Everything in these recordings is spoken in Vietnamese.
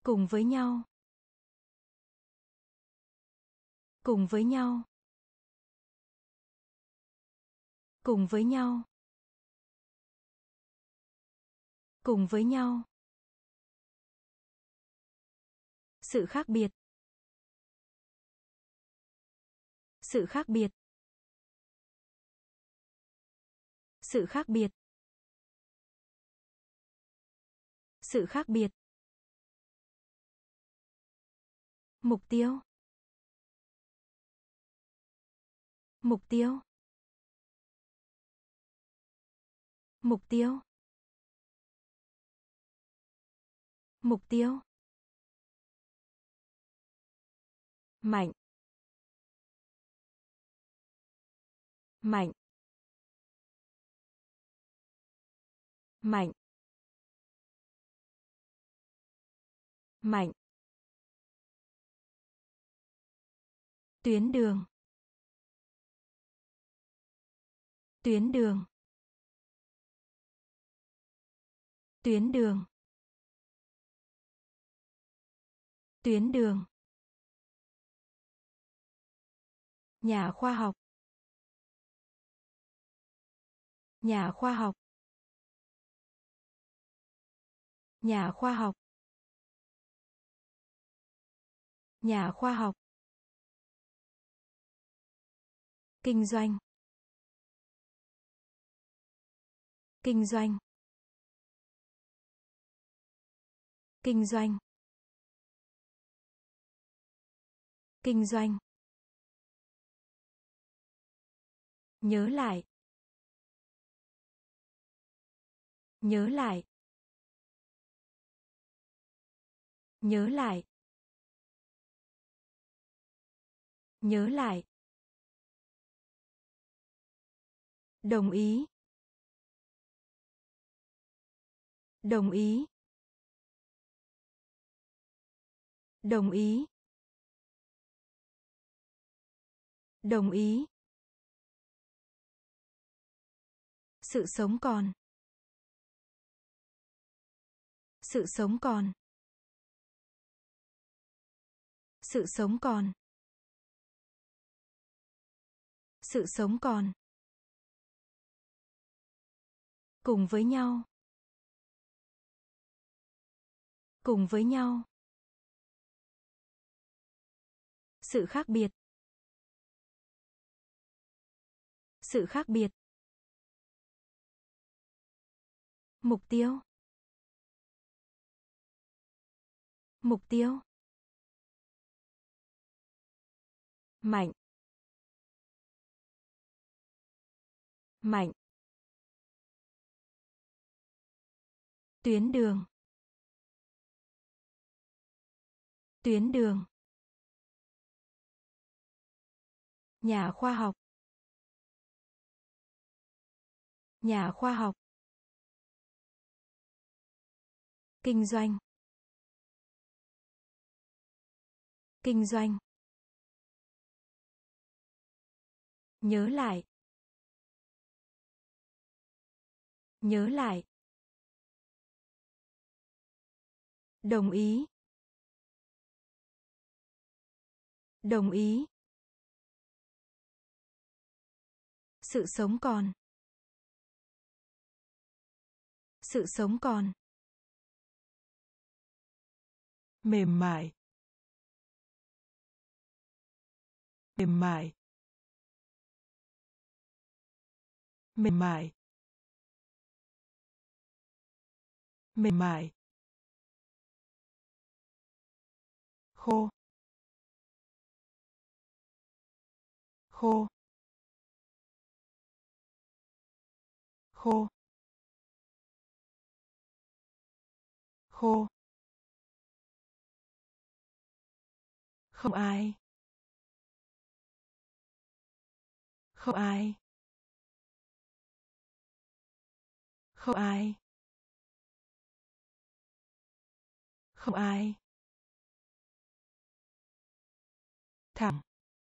Cùng với nhau. Cùng với nhau. Cùng với nhau. Cùng với nhau. Sự khác biệt. Sự khác biệt. Sự khác biệt. Sự khác biệt. Mục tiêu. Mục tiêu. Mục tiêu. Mục tiêu. Mạnh. Mạnh. Mạnh. Mạnh. Tuyến đường. Tuyến đường. Tuyến đường. Tuyến đường. Nhà khoa học. Nhà khoa học. Nhà khoa học. Nhà khoa học. Kinh doanh. Kinh doanh. Kinh doanh. Kinh doanh. Nhớ lại. Nhớ lại. Nhớ lại. Nhớ lại. Đồng ý. Đồng ý. Đồng ý. Đồng ý. Sự sống còn. Sự sống còn. Sự sống còn. Sự sống còn. Cùng với nhau. Cùng với nhau. Sự khác biệt. Sự khác biệt. Mục tiêu. Mục tiêu. Mạnh. Mạnh. Tuyến đường. Tuyến đường. Nhà khoa học. Nhà khoa học. Kinh doanh. Kinh doanh. Nhớ lại. Nhớ lại. Đồng ý. Đồng ý. Sự sống còn. Sự sống còn. Mềm mại. Mềm mại. Mềm mại. Mềm mại. Khô. Khô. Khô. Khô. Không ai. Không ai. Không ai. Không ai. Thẳng.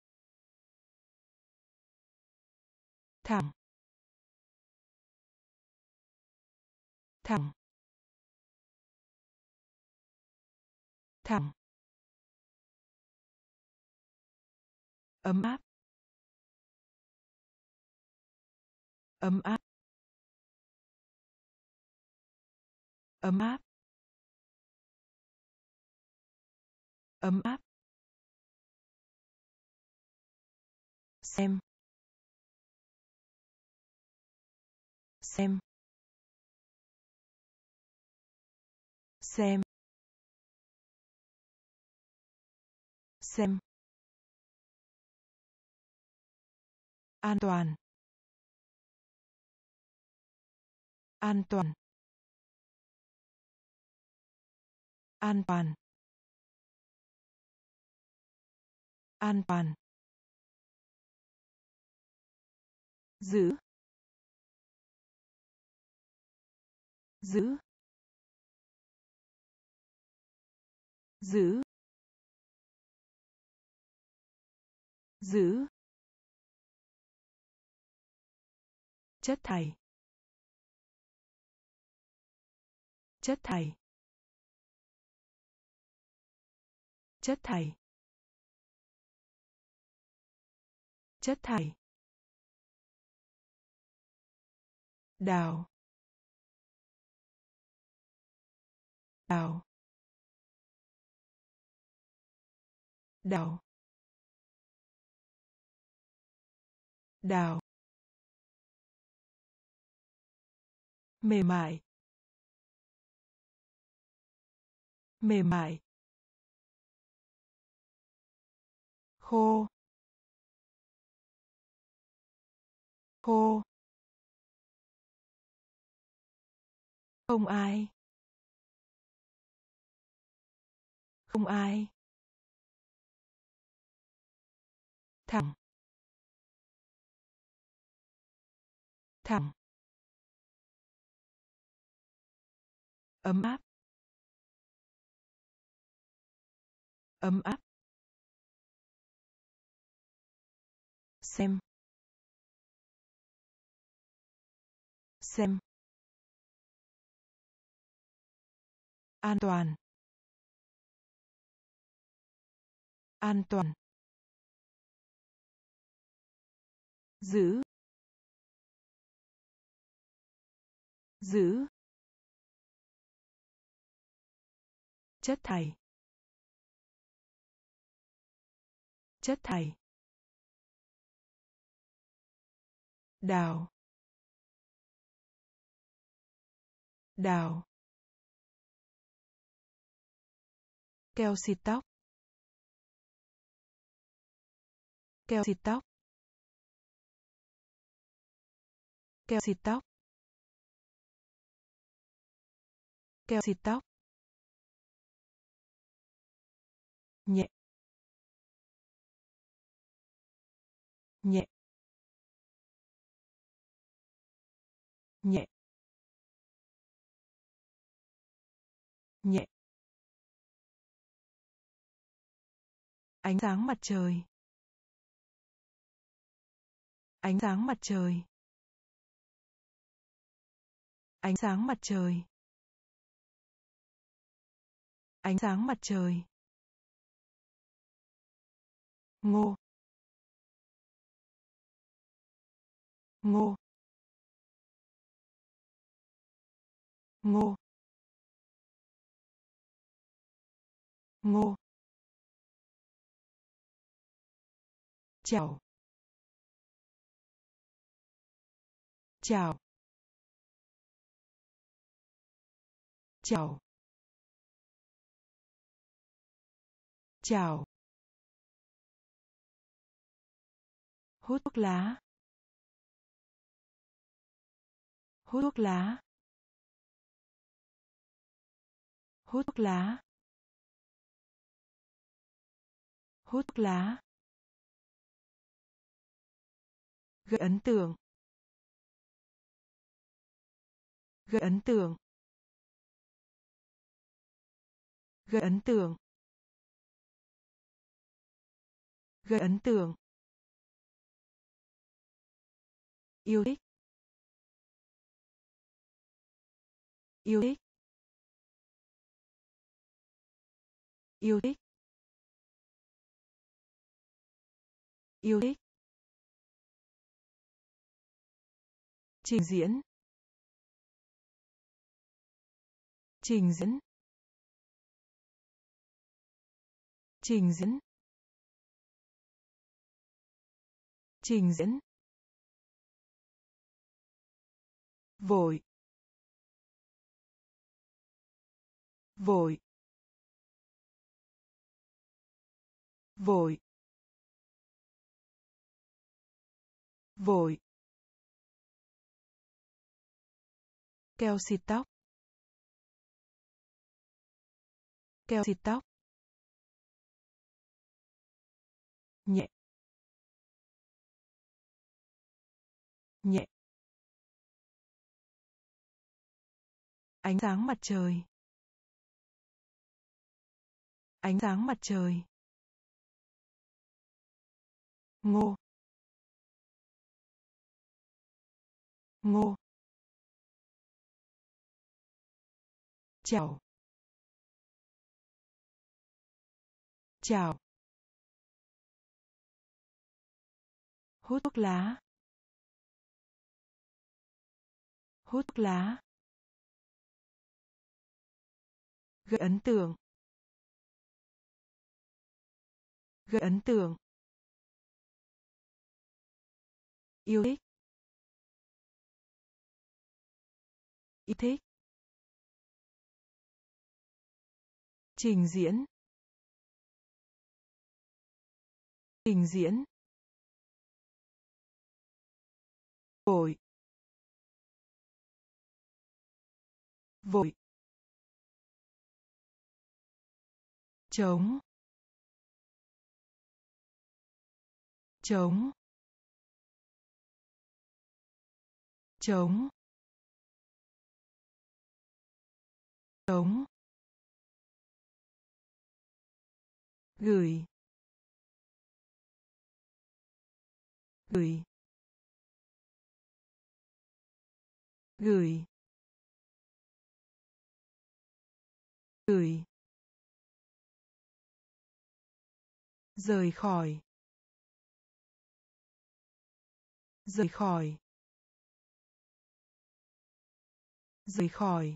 Thẳng. Thẳng. thẳng, ấm áp, ấm áp, ấm áp, ấm áp, xem, xem, xem, xem, an toàn, an toàn, an toàn, an toàn, giữ, giữ, giữ, giữ, chất thải, chất thải, chất thải, chất thải, đào, đào, đào, đào, mềm mại, mềm mại, khô, khô, không ai, không ai, thẳng, thẳng, ấm áp, ấm áp, xem, xem, an toàn, an toàn, giữ, giữ, chất thải, chất thải, đào, đào, keo xịt tóc, keo xịt tóc, keo xịt tóc, keo xịt tóc, nhẹ, nhẹ, nhẹ, nhẹ, ánh sáng mặt trời, ánh sáng mặt trời, ánh sáng mặt trời, ánh sáng mặt trời, ngô, ngô, ngô, ngô, chào, chào, chào, chào, hút thuốc lá, hút thuốc lá, hút thuốc lá, hút thuốc lá, gây ấn tượng, gây ấn tượng, gây ấn tượng, gây ấn tượng, yêu thích, yêu thích, Yêu thích. Yêu thích. Trình diễn. Trình diễn. Trình diễn. Trình diễn. Vội. Vội. Vội. Vội. Keo xịt tóc. Keo xịt tóc. Nhẹ. Nhẹ. Ánh sáng mặt trời. Ánh sáng mặt trời. Ngô. Ngô. Chào. Chào. Hút thuốc lá. Hút thuốc lá. Gây ấn tượng. Gây ấn tượng. Yêu thích. Yêu thích. Trình diễn. Trình diễn. Vội. Vội. Trống. Trống. Trống. Trống. Gửi. Gửi. Gửi. Gửi. Rời khỏi. Rời khỏi. Rời khỏi.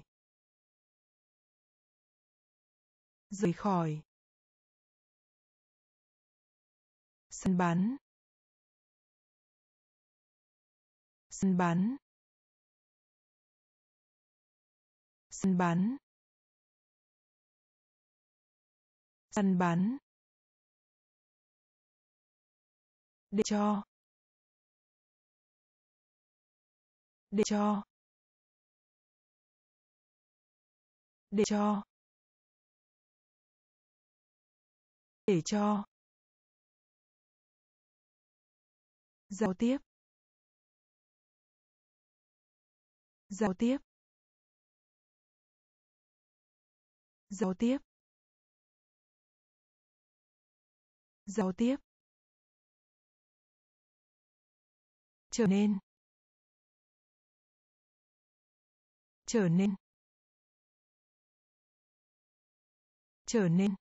Rời khỏi. Săn bắn. Săn bắn. Săn bắn. Săn bắn. Để cho. Để cho. Để cho. Để cho. Giao tiếp. Giao tiếp. Giao tiếp. Giao tiếp. Trở nên. Trở nên. Trở nên.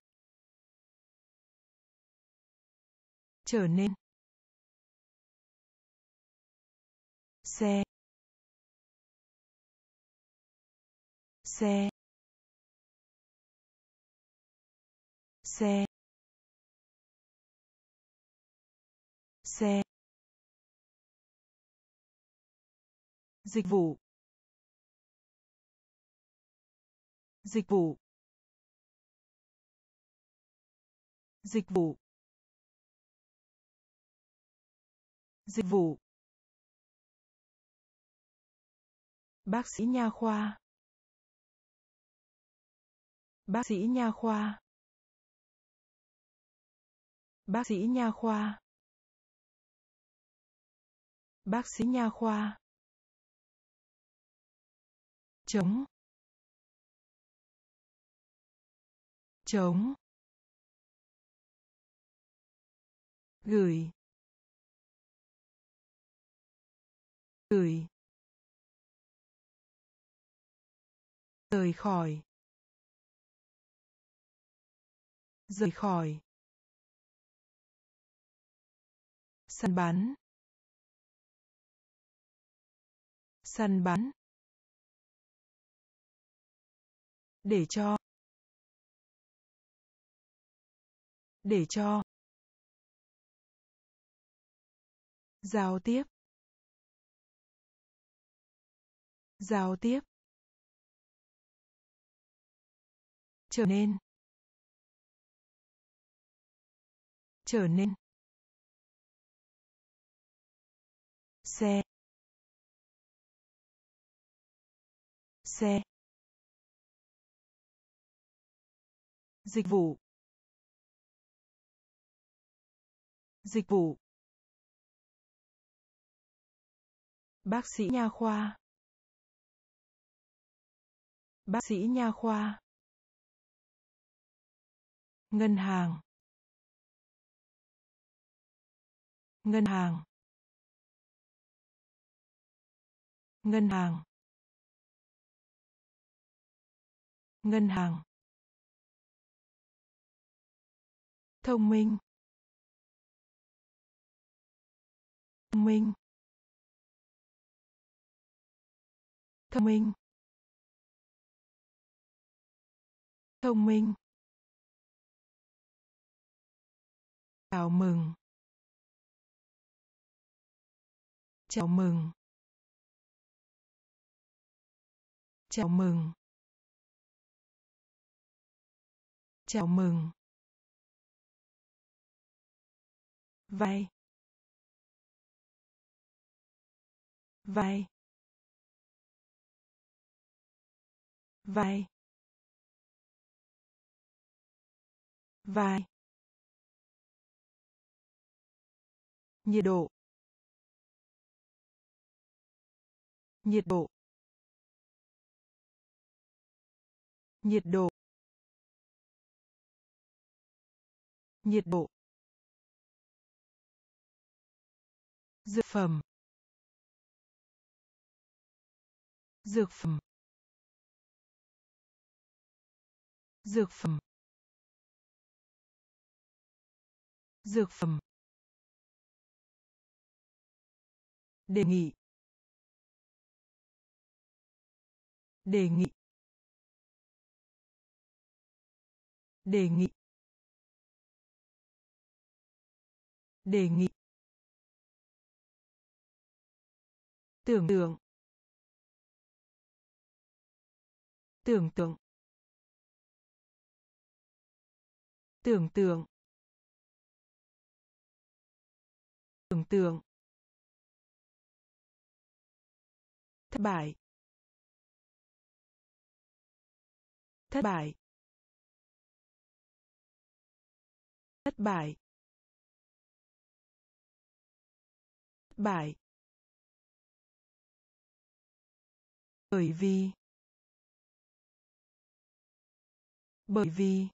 Trở nên. Xe. Xe. Xe. Xe. Dịch vụ. Dịch vụ. Dịch vụ. Dịch vụ. Bác sĩ nha khoa. Bác sĩ nha khoa. Bác sĩ nha khoa. Bác sĩ nha khoa. Trống. Trống. Gửi. Gửi. Rời khỏi. rời khỏi, săn bắn, săn bắn, để cho, để cho, giao tiếp, giao tiếp, trở nên, trở nên, xe, xe, dịch vụ, dịch vụ, bác sĩ nha khoa, bác sĩ nha khoa, ngân hàng, ngân hàng, ngân hàng, ngân hàng, thông minh, thông minh, thông minh, thông minh, chào mừng, chào mừng, chào mừng, chào mừng, vai, vai, vai, vai, nhiệt độ, nhiệt độ, nhiệt độ, nhiệt độ, dược phẩm, dược phẩm, dược phẩm, dược phẩm, đề nghị, đề nghị, đề nghị, đề nghị, tưởng tượng, tưởng tượng, tưởng tượng, tưởng tượng, thất bại, thất bại, thất bại, thất bại, bởi vì, bởi vì,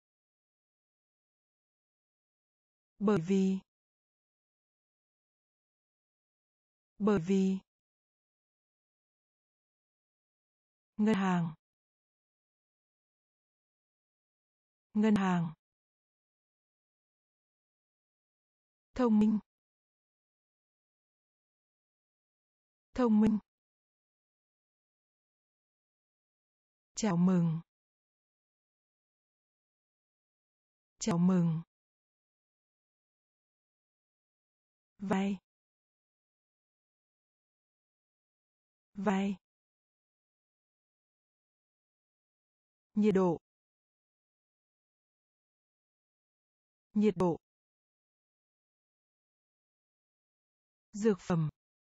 bởi vì, bởi vì, ngân hàng, ngân hàng, thông minh, thông minh, chào mừng, chào mừng, vai, vai, nhiệt độ, nhiệt độ, dược phẩm,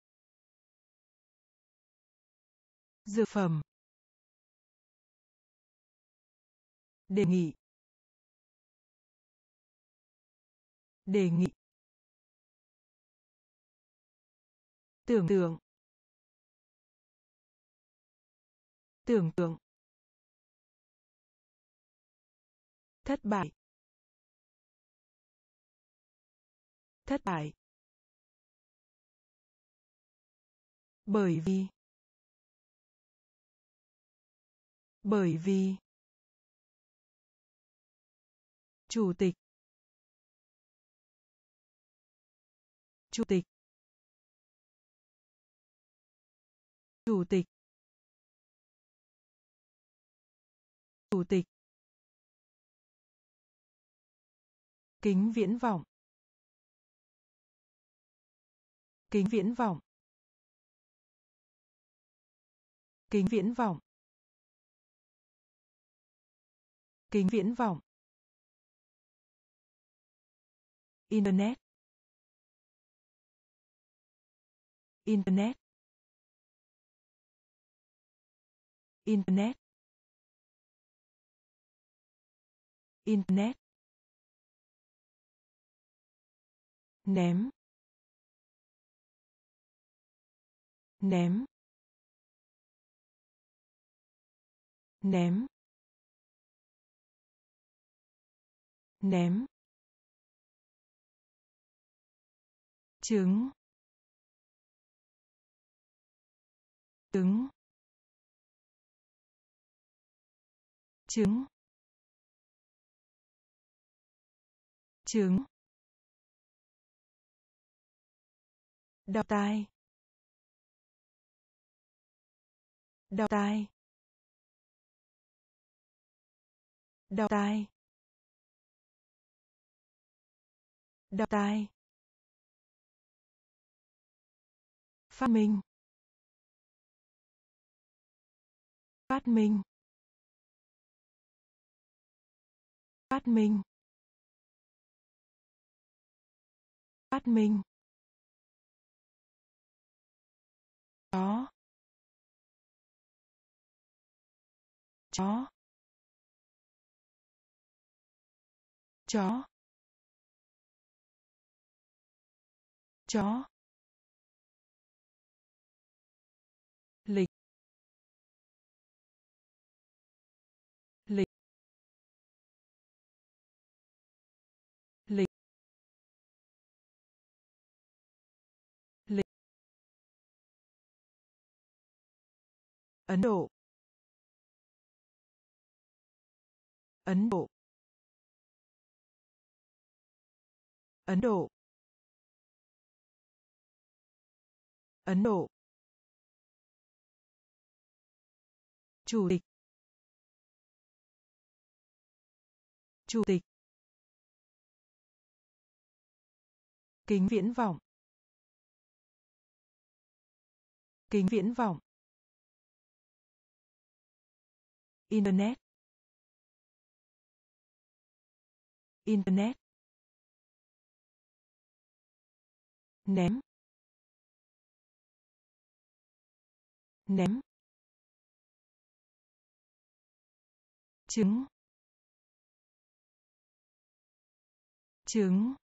dược phẩm, đề nghị, đề nghị, tưởng tượng, tưởng tượng, thất bại, thất bại, bởi vì, bởi vì, chủ tịch, chủ tịch, chủ tịch, chủ tịch, kính viễn vọng, kính viễn vọng, kính viễn vọng, kính viễn vọng, internet, internet, internet, internet, ném, ném, ném, ném, trứng, trứng, trứng, trứng, đau tai, đau tai, đau tai, đau tai, phát minh, phát minh, phát minh, phát minh, chó, chó, chó, chó, lịch, lịch, lịch, lịch, Ấn Độ, Ấn Độ, Ấn Độ, Ấn Độ, chủ tịch, chủ tịch, kính viễn vọng, kính viễn vọng, internet, internet, ném, ném, trứng, trứng,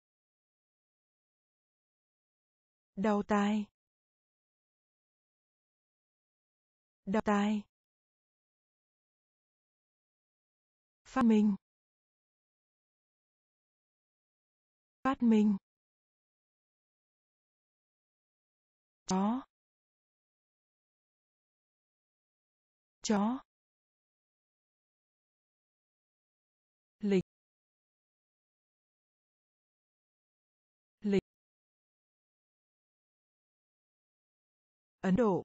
đau tai, đau tai, phát minh, phát minh, chó, chó, lịch, lịch, Ấn Độ,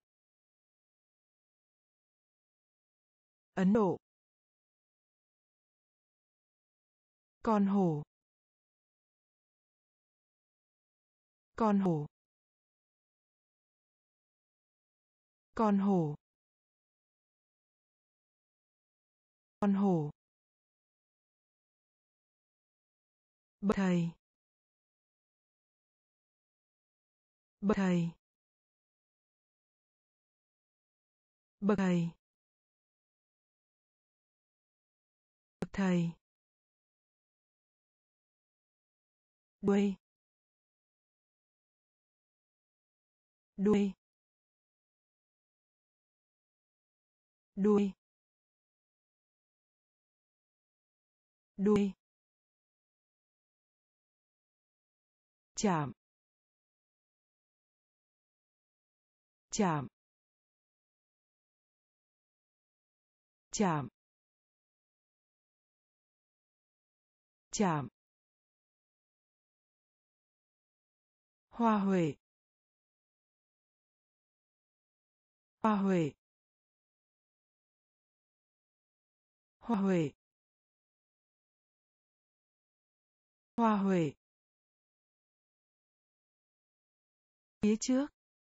Ấn Độ, con hổ, con hổ, con hổ, con hổ, bậc thầy, bậc thầy, bậc thầy, bậc thầy, đuôi, đuôi, đuôi, đuôi, chạm, chạm, chạm, chạm, hoa huệ, hoa huệ, hoa huệ, hoa huệ, phía trước,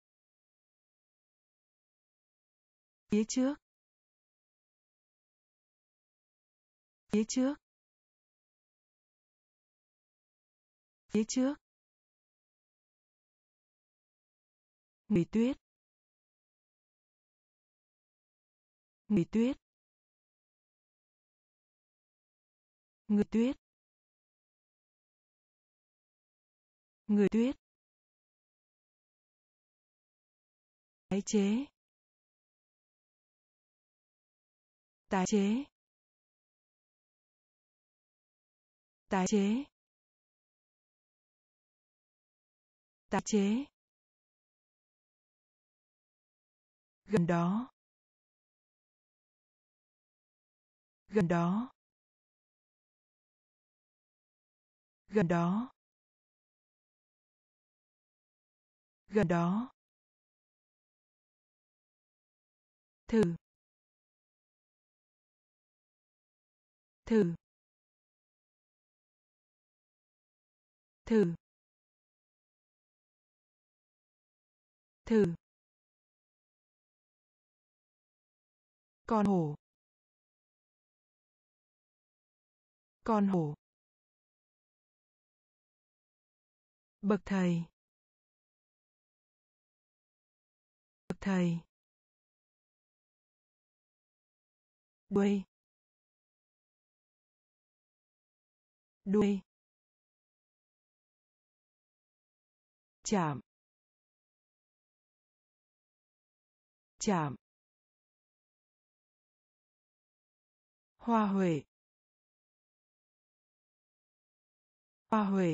phía trước, phía trước, phía trước, người tuyết, người tuyết, người tuyết, người tuyết, tái chế, tái chế, tái chế, tái chế, gần đó, gần đó, gần đó, gần đó, thử, thử, thử, thử, con hổ, con hổ, bậc thầy, bậc thầy, đuôi, đuôi, chạm, chạm, hoa huệ, hoa huệ,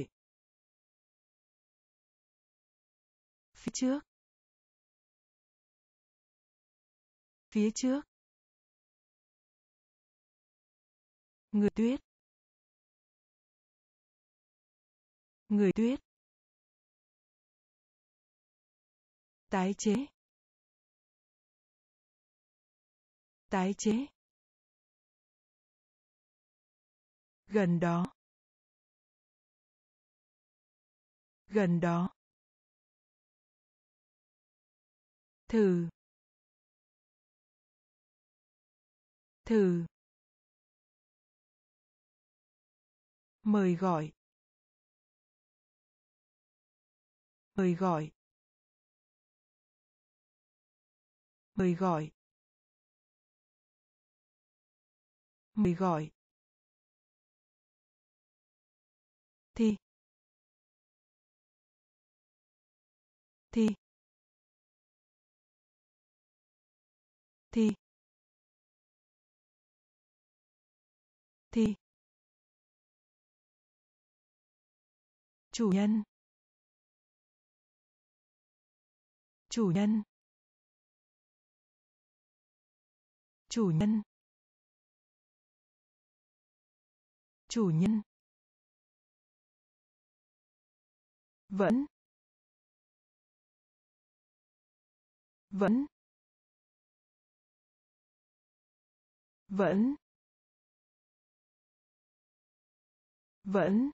phía trước, phía trước, người tuyết, người tuyết, tái chế, tái chế, gần đó, gần đó, thử, thử, mời gọi, mời gọi, mời gọi, mời gọi, thi, thi, thi, thi, chủ nhân, chủ nhân, chủ nhân, chủ nhân, vẫn, vẫn, vẫn, vẫn,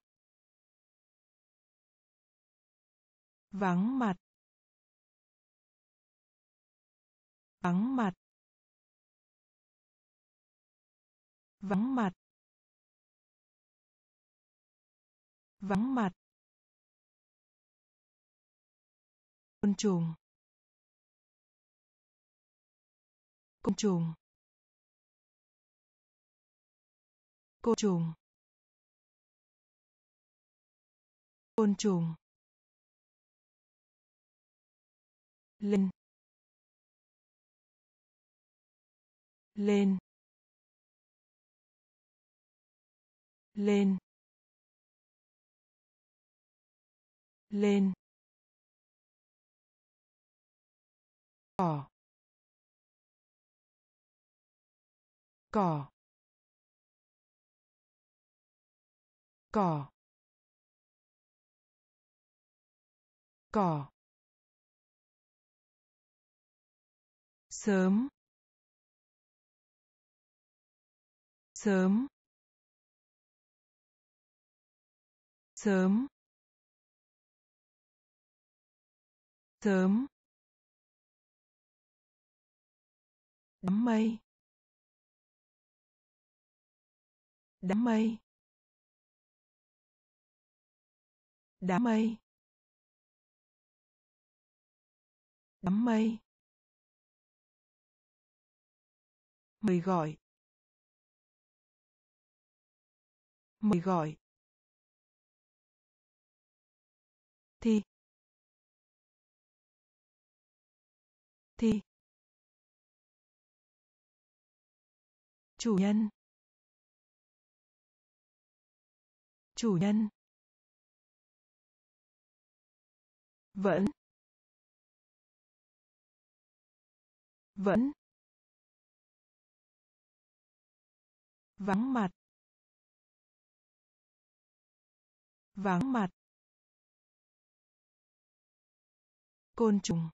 vắng mặt, vắng mặt, vắng mặt, vắng mặt, côn trùng, côn trùng, côn trùng, côn trùng, lên, lên, lên, lên, cỏ, cỏ, cỏ, cỏ, sớm, sớm, sớm, sớm, đám mây, đám mây, đám mây, đám mây, mời gọi, mời gọi, thi, thi, chủ nhân, chủ nhân, vẫn, vẫn, vắng mặt, vắng mặt, côn trùng,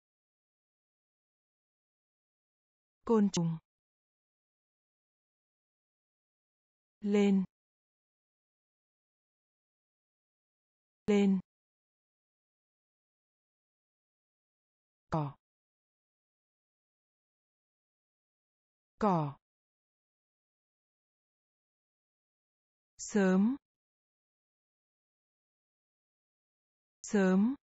côn trùng, lên, lên, cỏ, cỏ, sớm, sớm,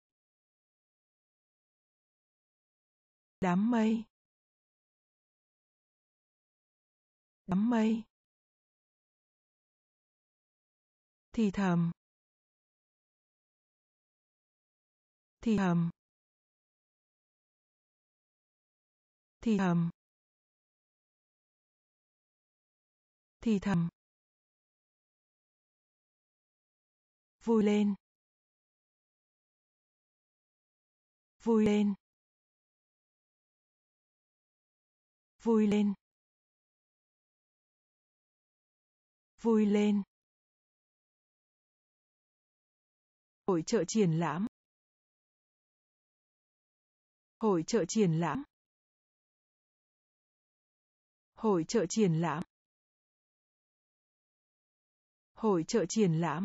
đám mây, đám mây, thì thầm, thì thầm, thì thầm, thì thầm, vui lên, vui lên, vui lên, vui lên, hội chợ triển lãm, hội chợ triển lãm, hội chợ triển lãm, hội chợ triển lãm,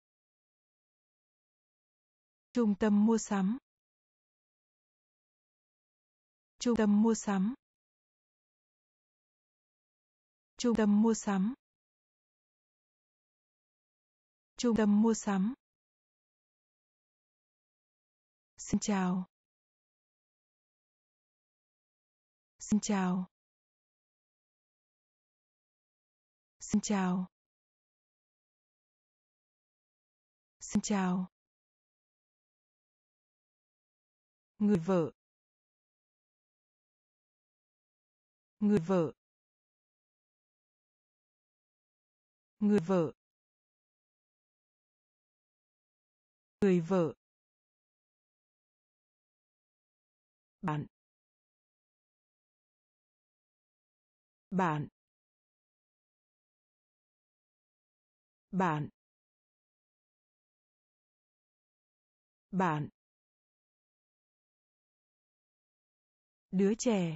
trung tâm mua sắm, trung tâm mua sắm, trung tâm mua sắm, trung tâm mua sắm, xin chào, xin chào, xin chào, xin chào, người vợ, người vợ, người vợ, người vợ, bạn, bạn, bạn, bạn, đứa trẻ,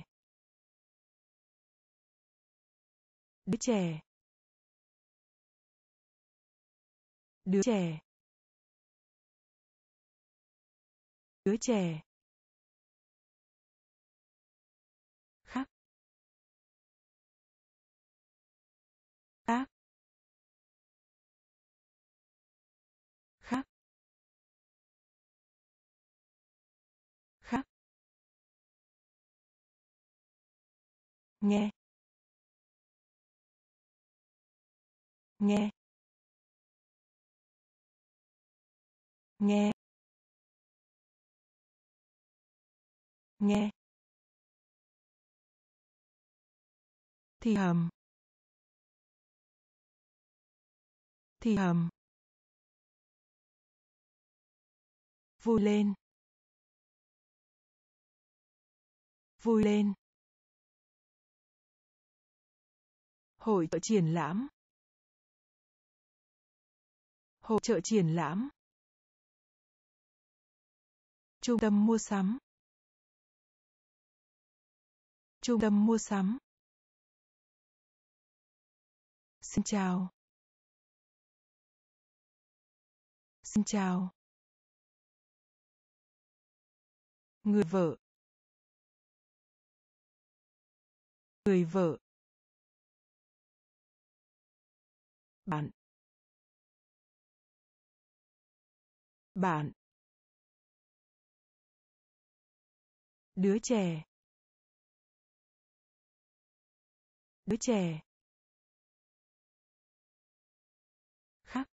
đứa trẻ, đứa trẻ, đứa trẻ, khác, khác, khác, khác, nghe, nghe, nghe, nghe, thì thầm, thì thầm, vui lên, vui lên, hội chợ triển lãm, Hội chợ triển lãm. Trung tâm mua sắm. Trung tâm mua sắm. Xin chào. Xin chào. Người vợ. Người vợ. Bạn. Bạn. Đứa trẻ. Đứa trẻ. Khác.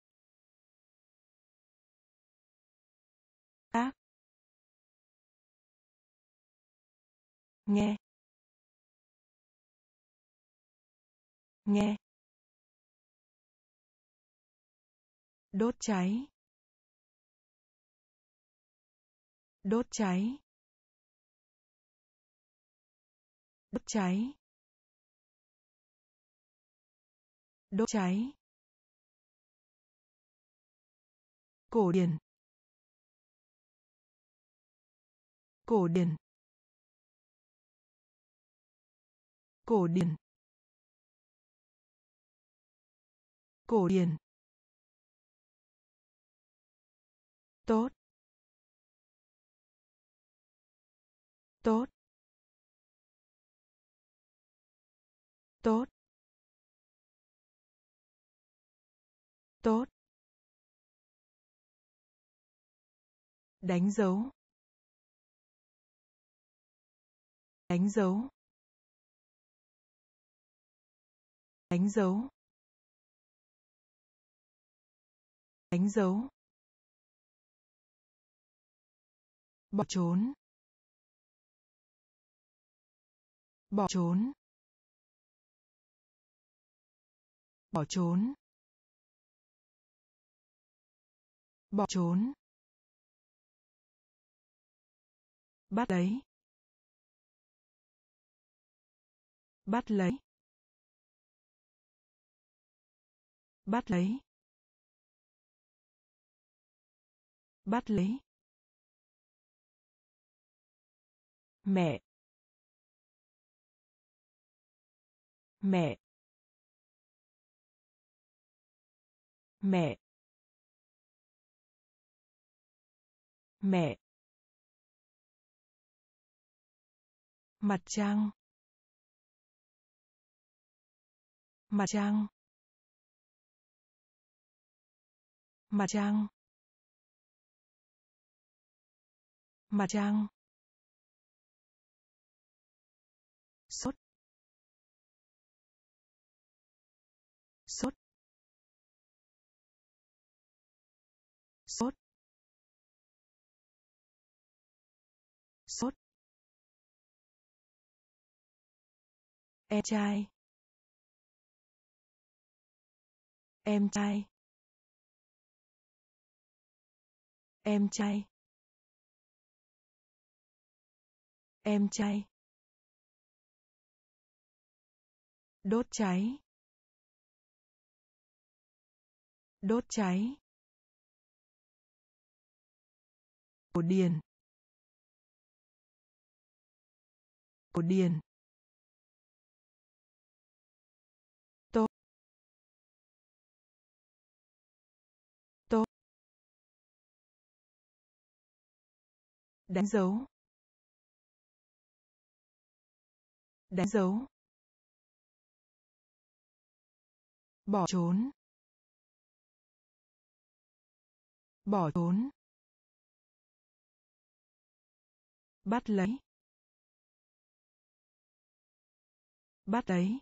Khác. Nghe. Nghe. Đốt cháy. Đốt cháy. Đốt cháy. Đốt cháy. Cổ điển. Cổ điển. Cổ điển. Cổ điển. Tốt. Tốt. Tốt. Tốt. Đánh dấu. Đánh dấu. Đánh dấu. Đánh dấu. Bỏ trốn. Bỏ trốn. Bỏ trốn. Bỏ trốn. Bắt lấy. Bắt lấy. Bắt lấy. Bắt lấy. Mẹ. Mẹ. Mẹ. Mẹ. Mặt trăng. Mặt trăng. Mặt trăng. Mặt trăng. Sốt. Sốt. Sốt. Sốt. Em trai. Em trai. Em trai. Em trai. Đốt cháy. Đốt cháy. Cổ điển. Cổ điển. Tốt. Tốt. Đánh dấu. Đánh dấu. Bỏ trốn. Bỏ trốn. Bắt lấy. Bắt lấy.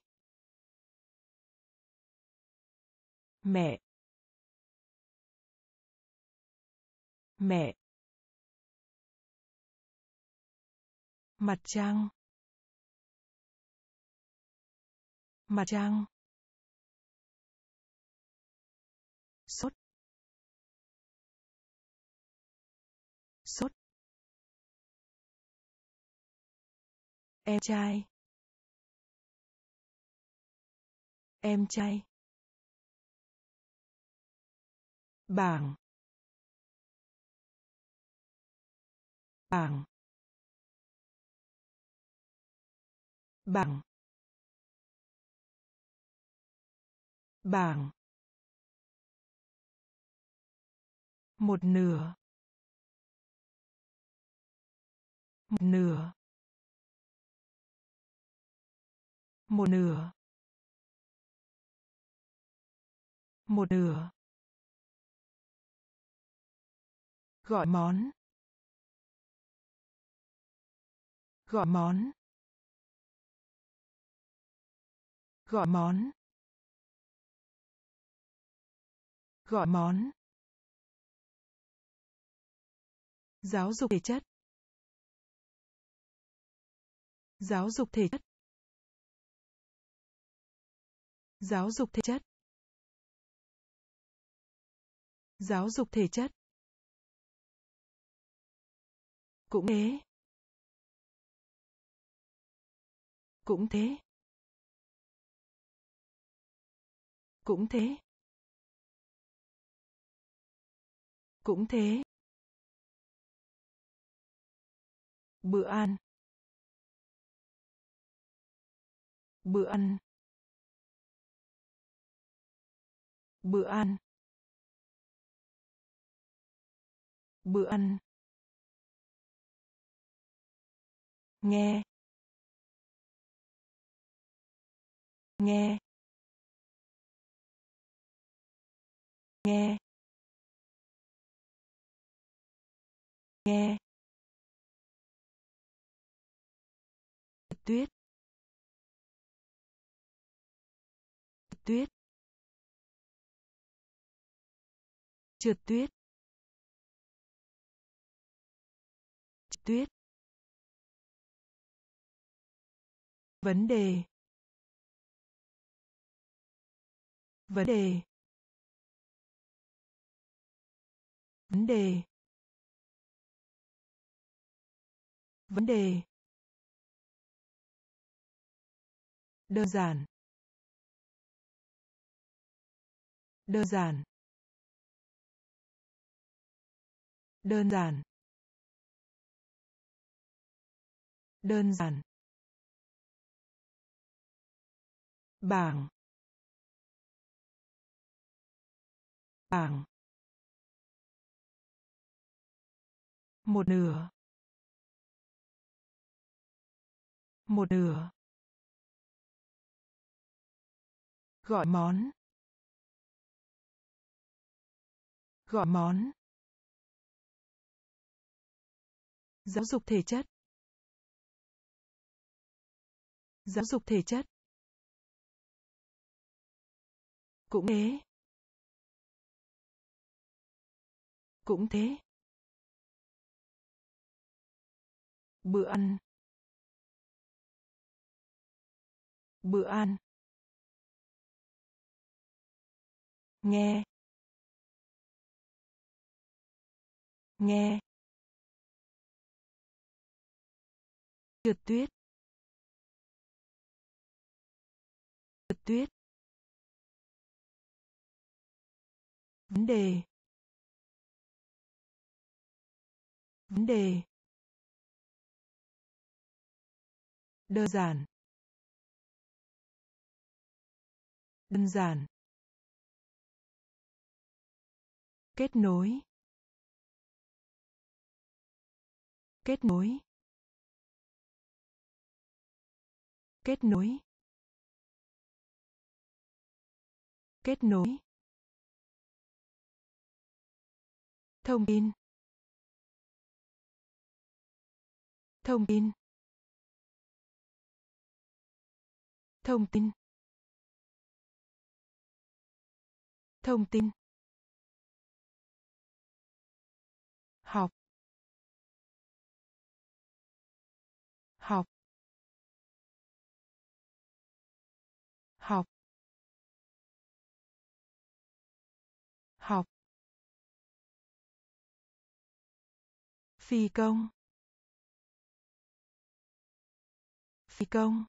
Mẹ. Mẹ. Mặt trăng. Mặt trăng. Sốt. Sốt. Em trai. Em trai. bảng bảng bảng bảng một nửa một nửa một nửa một nửa gọi món gọi món gọi món gọi món giáo dục thể chất giáo dục thể chất giáo dục thể chất giáo dục thể chất cũng thế cũng thế cũng thế cũng thế bữa ăn bữa ăn bữa ăn bữa ăn nghe nghe nghe nghe tuyết tuyết trượt tuyết tuyết vấn đề vấn đề vấn đề vấn đề đơn giản đơn giản đơn giản đơn giản bảng bảng một nửa một nửa gọi món gọi món giáo dục thể chất giáo dục thể chất cũng thế cũng thế bữa ăn bữa ăn nghe nghe trượt tuyết trượt tuyết vấn đề vấn đề đơn giản đơn giản kết nối kết nối kết nối kết nối thông tin thông tin thông tin thông tin học học học học phi công phi công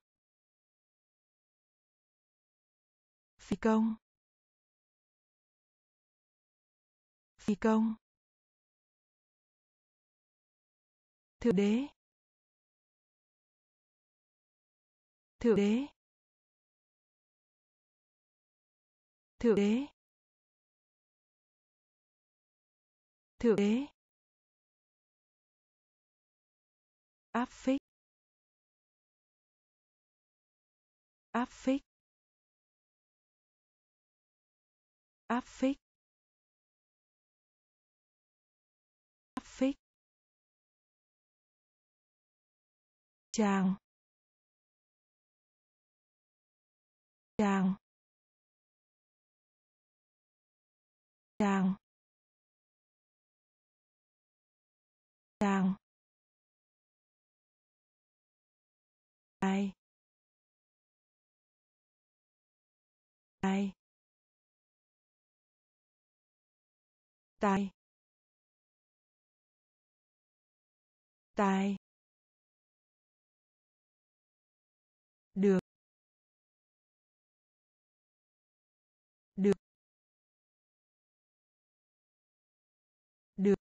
phi công phi công, thượng đế, thượng đế, thượng đế, thượng đế, áp phích, áp phích, áp phích, áp phích, chàng, chàng, chàng, chàng, ai, ai, tai, tai, được, được, được,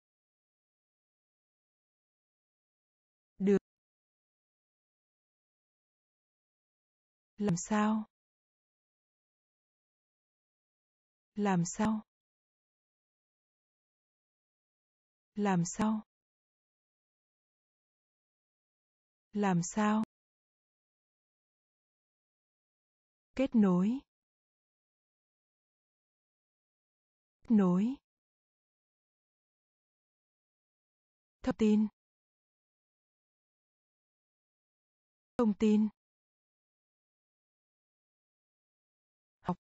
được, làm sao, làm sao, làm sao, làm sao, kết nối, kết nối, thông tin, thông tin, học,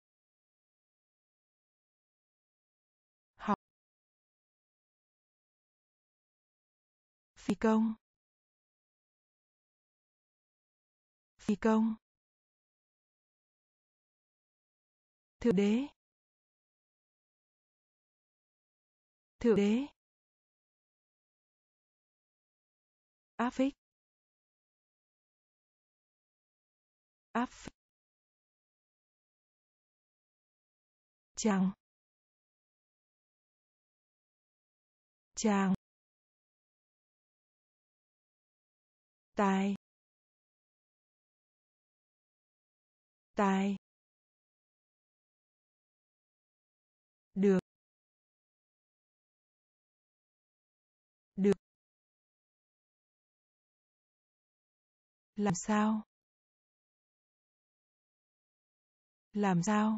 học, phi công, phi công, thượng đế, thượng đế, áp phích, áp phích, chàng, chàng, tai, tai, được, được, làm sao, làm sao,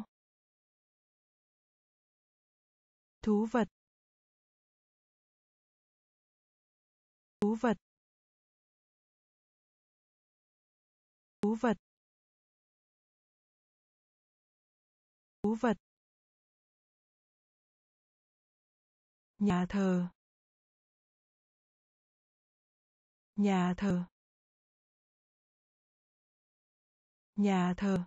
thú vật, thú vật, thú vật, thú vật, nhà thờ, nhà thờ, nhà thờ,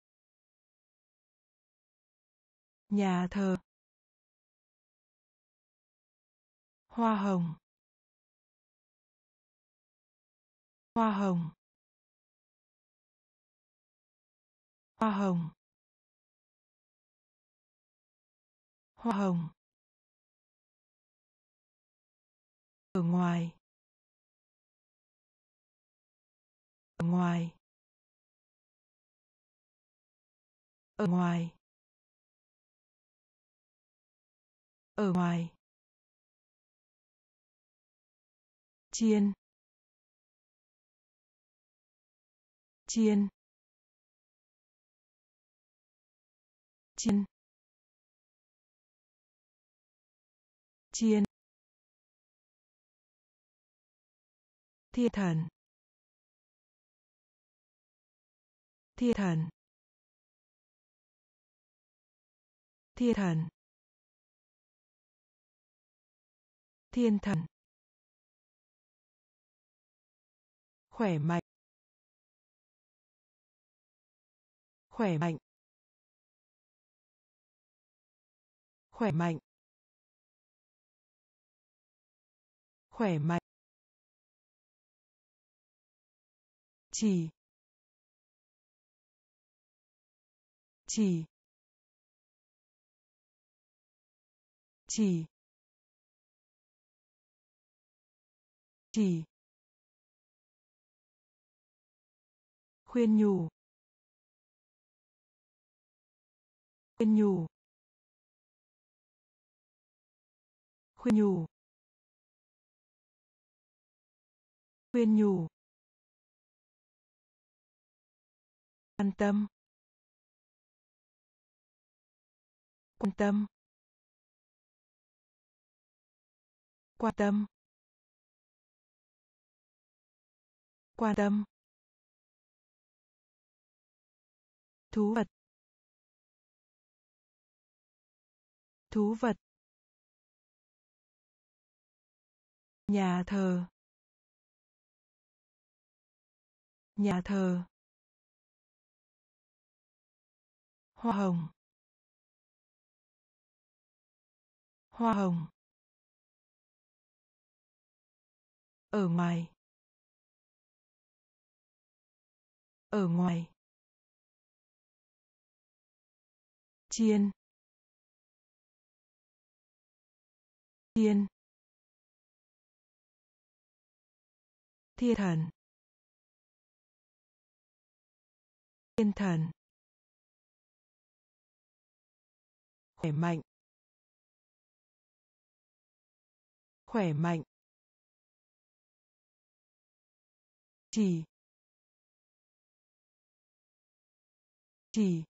nhà thờ, hoa hồng, hoa hồng, hoa hồng, hoa hồng, ở ngoài, ở ngoài, ở ngoài, ở ngoài, chiên, chiên, chiên, chiên, thiên thần, thiên thần, thiên thần, thiên thần, khỏe mạnh, khỏe mạnh, khỏe mạnh, khỏe mạnh, chỉ, chỉ, chỉ, chỉ, khuyên nhủ, khuyên nhủ, khuyên nhủ, khuyên nhủ, quan tâm, quan tâm, quan tâm, quan tâm, thú vật, thú vật, nhà thờ, nhà thờ, hoa hồng, hoa hồng, ở ngoài, ở ngoài, chiên, chiên, thiên thần, thiên thần, khỏe mạnh, khỏe mạnh, chỉ, chỉ,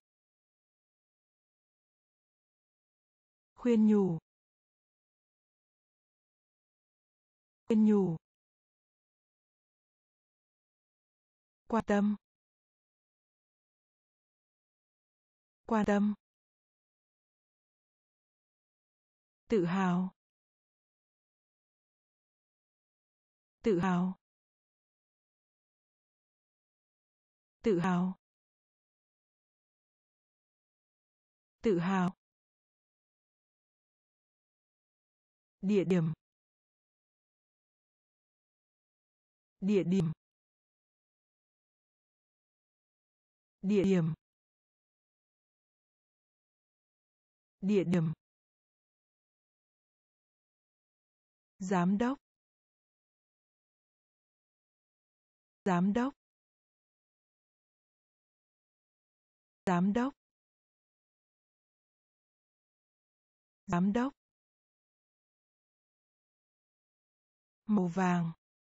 khuyên nhủ, khuyên nhủ, quan tâm, quan tâm, tự hào, tự hào, tự hào, tự hào, địa điểm, địa điểm, địa điểm, địa điểm, giám đốc, giám đốc, giám đốc, giám đốc, màu vàng,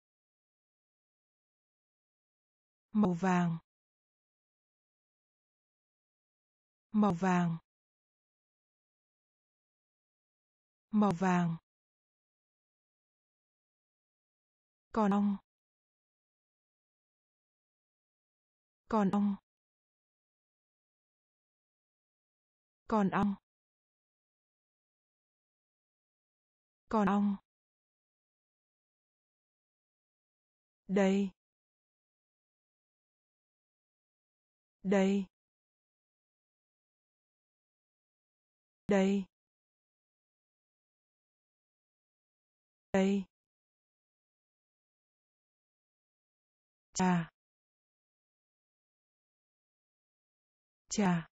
màu vàng, màu vàng, màu vàng, con ong, con ong, con ong, con ong, đây, đây, đây, đây, trà, trà,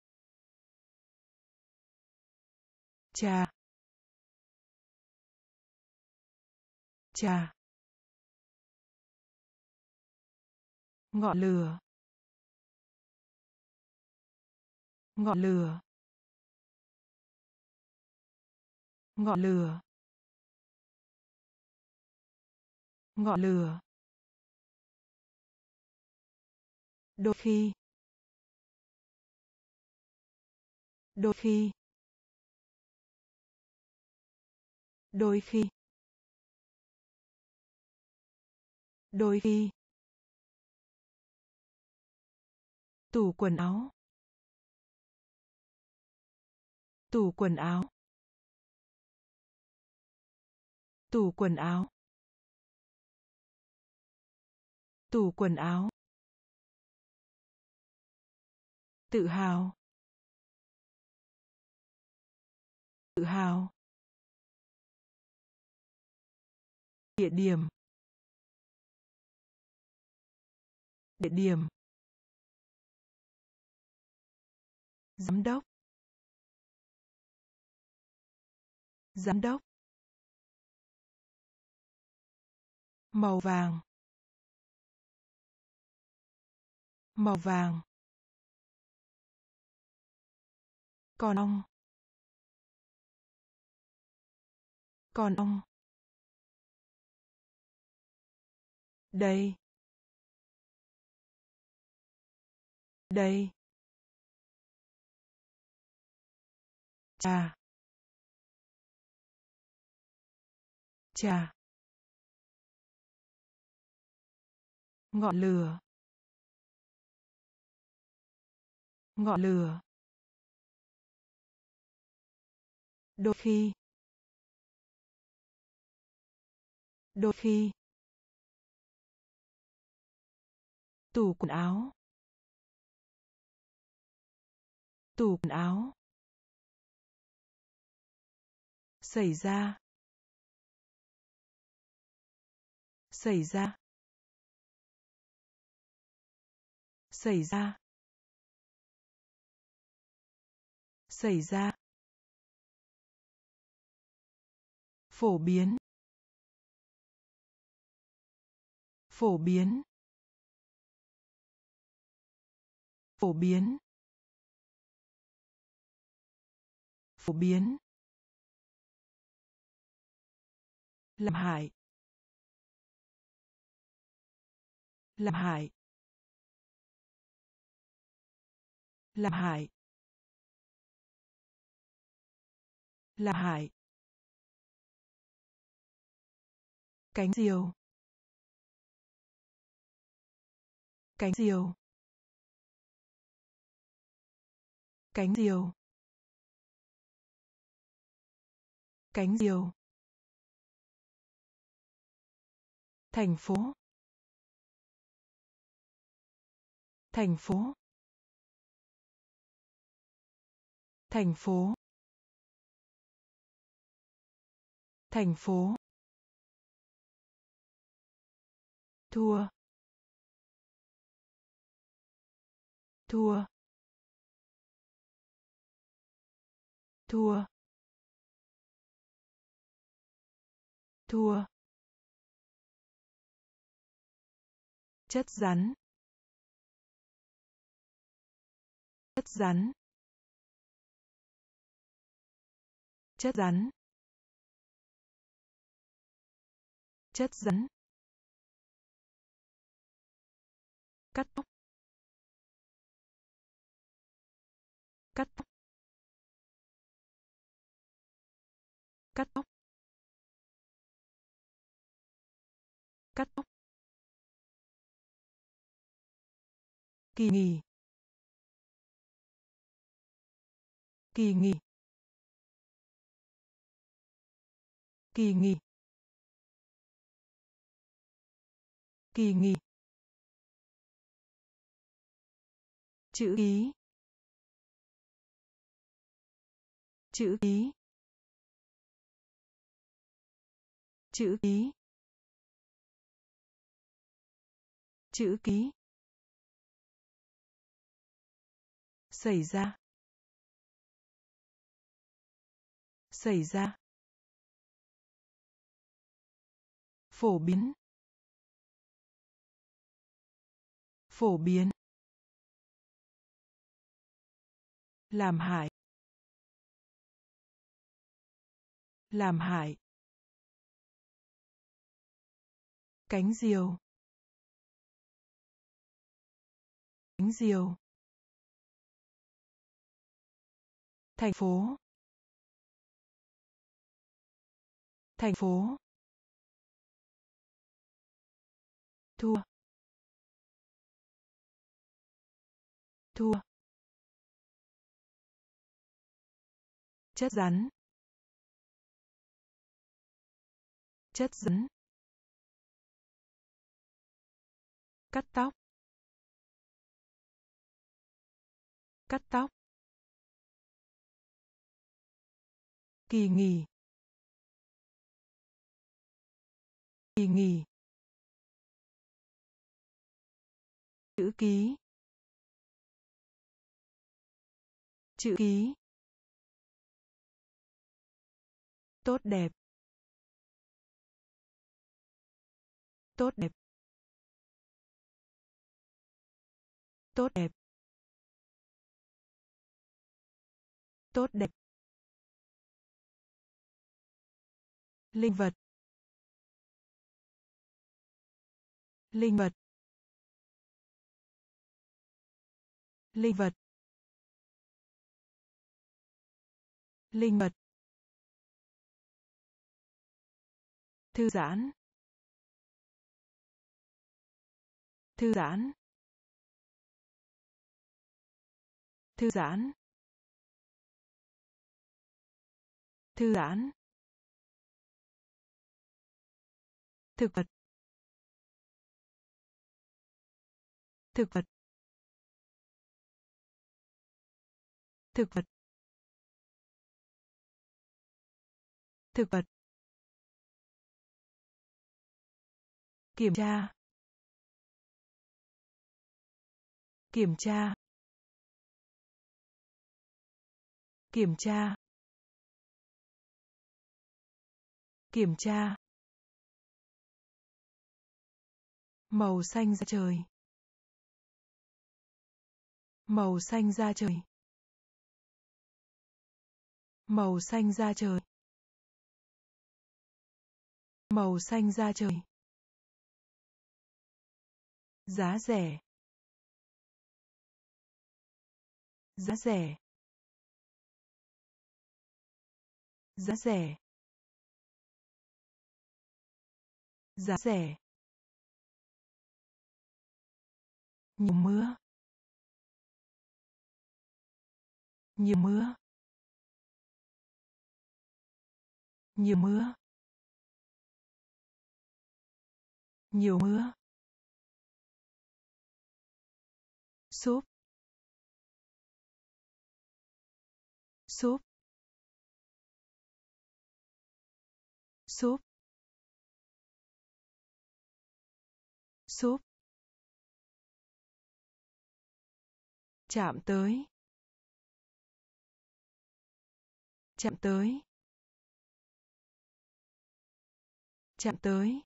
trà, trà, ngọn lửa, ngọn lửa, ngọn lửa, ngọn lửa, đôi khi, đôi khi, đôi khi, đôi khi, tủ quần áo, tủ quần áo, tủ quần áo, tủ quần áo, tự hào, tự hào, địa điểm, địa điểm, giám đốc, Giám đốc. Màu vàng. Màu vàng. Con ong. Con ong. Đây. Đây. Trà. Trà. Ngọn lửa. Ngọn lửa. Đôi khi. Đôi khi. Tủ quần áo. Tủ quần áo. Xảy ra. Xảy ra. Xảy ra. Xảy ra. Phổ biến. Phổ biến. Phổ biến. Phổ biến. Làm hại. Làm hại. Làm hại. Làm hại. Cánh diều. Cánh diều. Cánh diều. Cánh diều. Thành phố. Thành phố. Thành phố. Thành phố. Thua. Thua. Thua. Thua. Chất rắn. Chất rắn. Chất rắn. Chất rắn. Cắt tóc. Cắt tóc. Cắt tóc. Cắt tóc. Kỳ nghỉ. Kỳ nghỉ. Kỳ nghỉ. Kỳ nghỉ. Chữ ký. Chữ ký. Chữ ký. Chữ ký. Xảy ra. Xảy ra. Phổ biến. Phổ biến. Làm hại. Làm hại. Cánh diều. Cánh diều. Thành phố. Thành phố. Thua. Thua. Chất rắn. Chất rắn. Cắt tóc. Cắt tóc. Kỳ nghỉ. Kỳ nghỉ. Chữ ký. Chữ ký. tốt đẹp, tốt đẹp, tốt đẹp, tốt đẹp, linh vật, linh vật, linh vật, linh vật, thư giãn, thư giãn, thư giãn, thư giãn, thực vật, thực vật, thực vật, thực vật, kiểm tra, kiểm tra, kiểm tra, kiểm tra, màu xanh da trời, màu xanh da trời, màu xanh da trời, màu xanh da trời, giá rẻ, giá rẻ, giá rẻ, giá rẻ, nhiều mưa, nhiều mưa, nhiều mưa, nhiều mưa, súp, súp, súp, súp, chạm tới, chạm tới, chạm tới,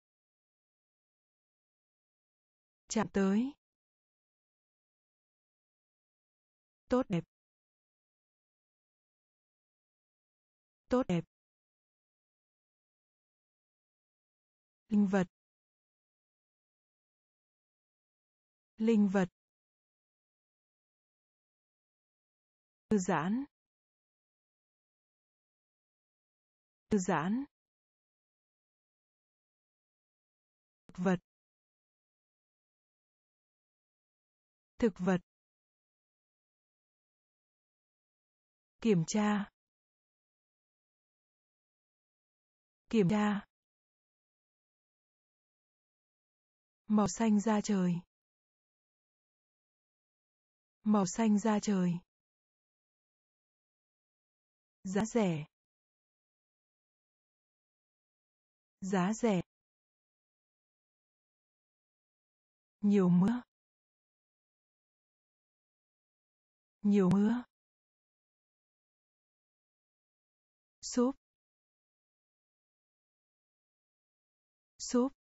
chạm tới, tốt đẹp, tốt đẹp, linh vật, linh vật, thư giãn, thư giãn, thực vật, thực vật, kiểm tra, kiểm tra, màu xanh da trời, màu xanh da trời, giá rẻ, giá rẻ, nhiều mưa, nhiều mưa, súp, súp,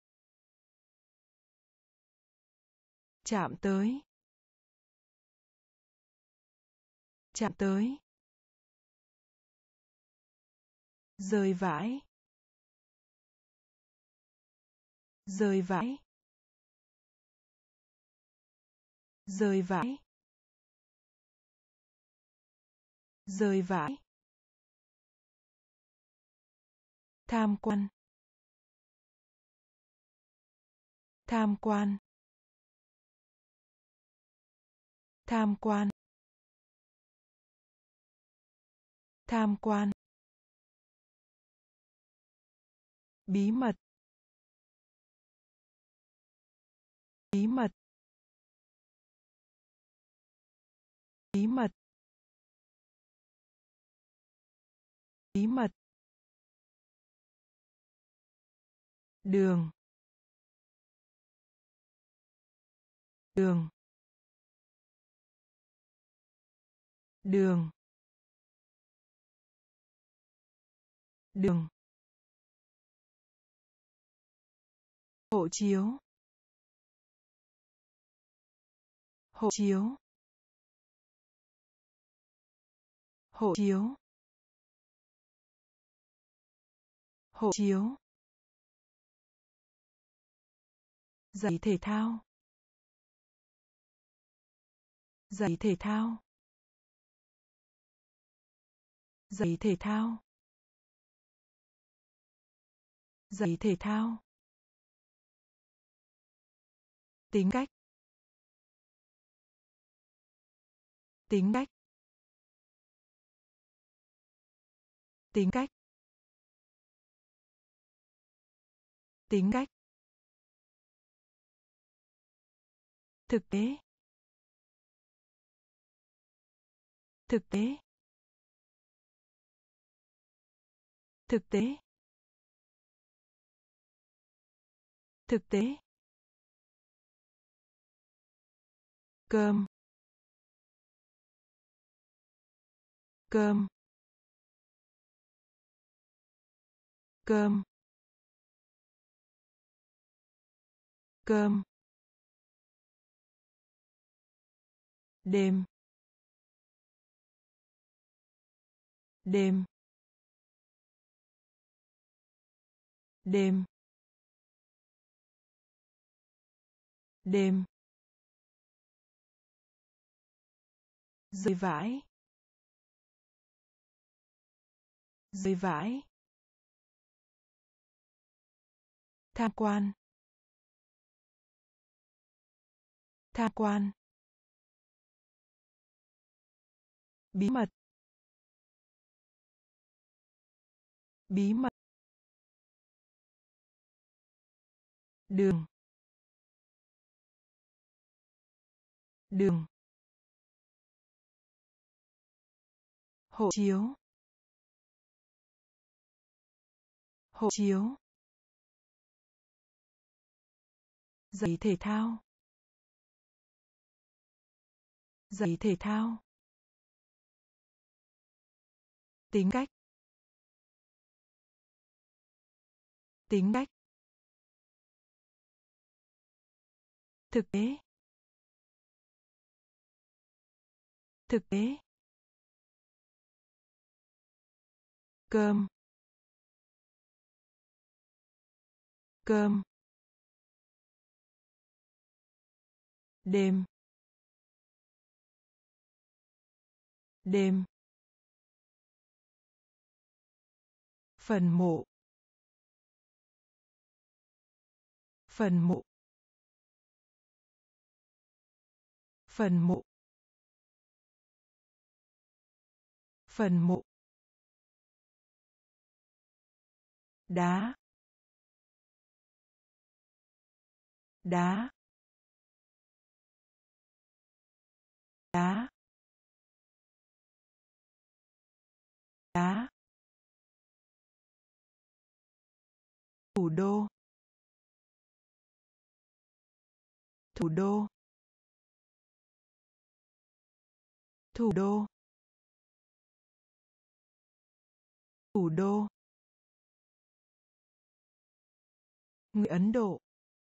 chạm tới, chạm tới, rơi vãi, rơi vãi, rơi vãi, rơi vãi, tham quan, tham quan, tham quan, tham quan, bí mật, bí mật, bí mật, bí mật, đường, đường, đường, đường, hộ chiếu, hộ chiếu, hộ chiếu, hộ chiếu, giày thể thao, giày thể thao, giày thể thao, giày thể thao, tính cách, tính cách, tính cách, tính cách, thực tế, thực tế, thực tế, thực tế, cơm, cơm, cơm, cơm, đêm, đêm, đêm, đêm, rơi vãi, rơi vãi, tham quan, tham quan, bí mật, bí mật, đường, đường, hộ chiếu, hộ chiếu, giày thể thao, giày thể thao, tính cách, tính cách, thực tế, thực tế, cơm, cơm, đêm, đêm, phần mộ, phần mộ, phần mộ, phần mộ, đá, đá, đá, đá, thủ đô, thủ đô, thủ đô, thủ đô, người Ấn Độ,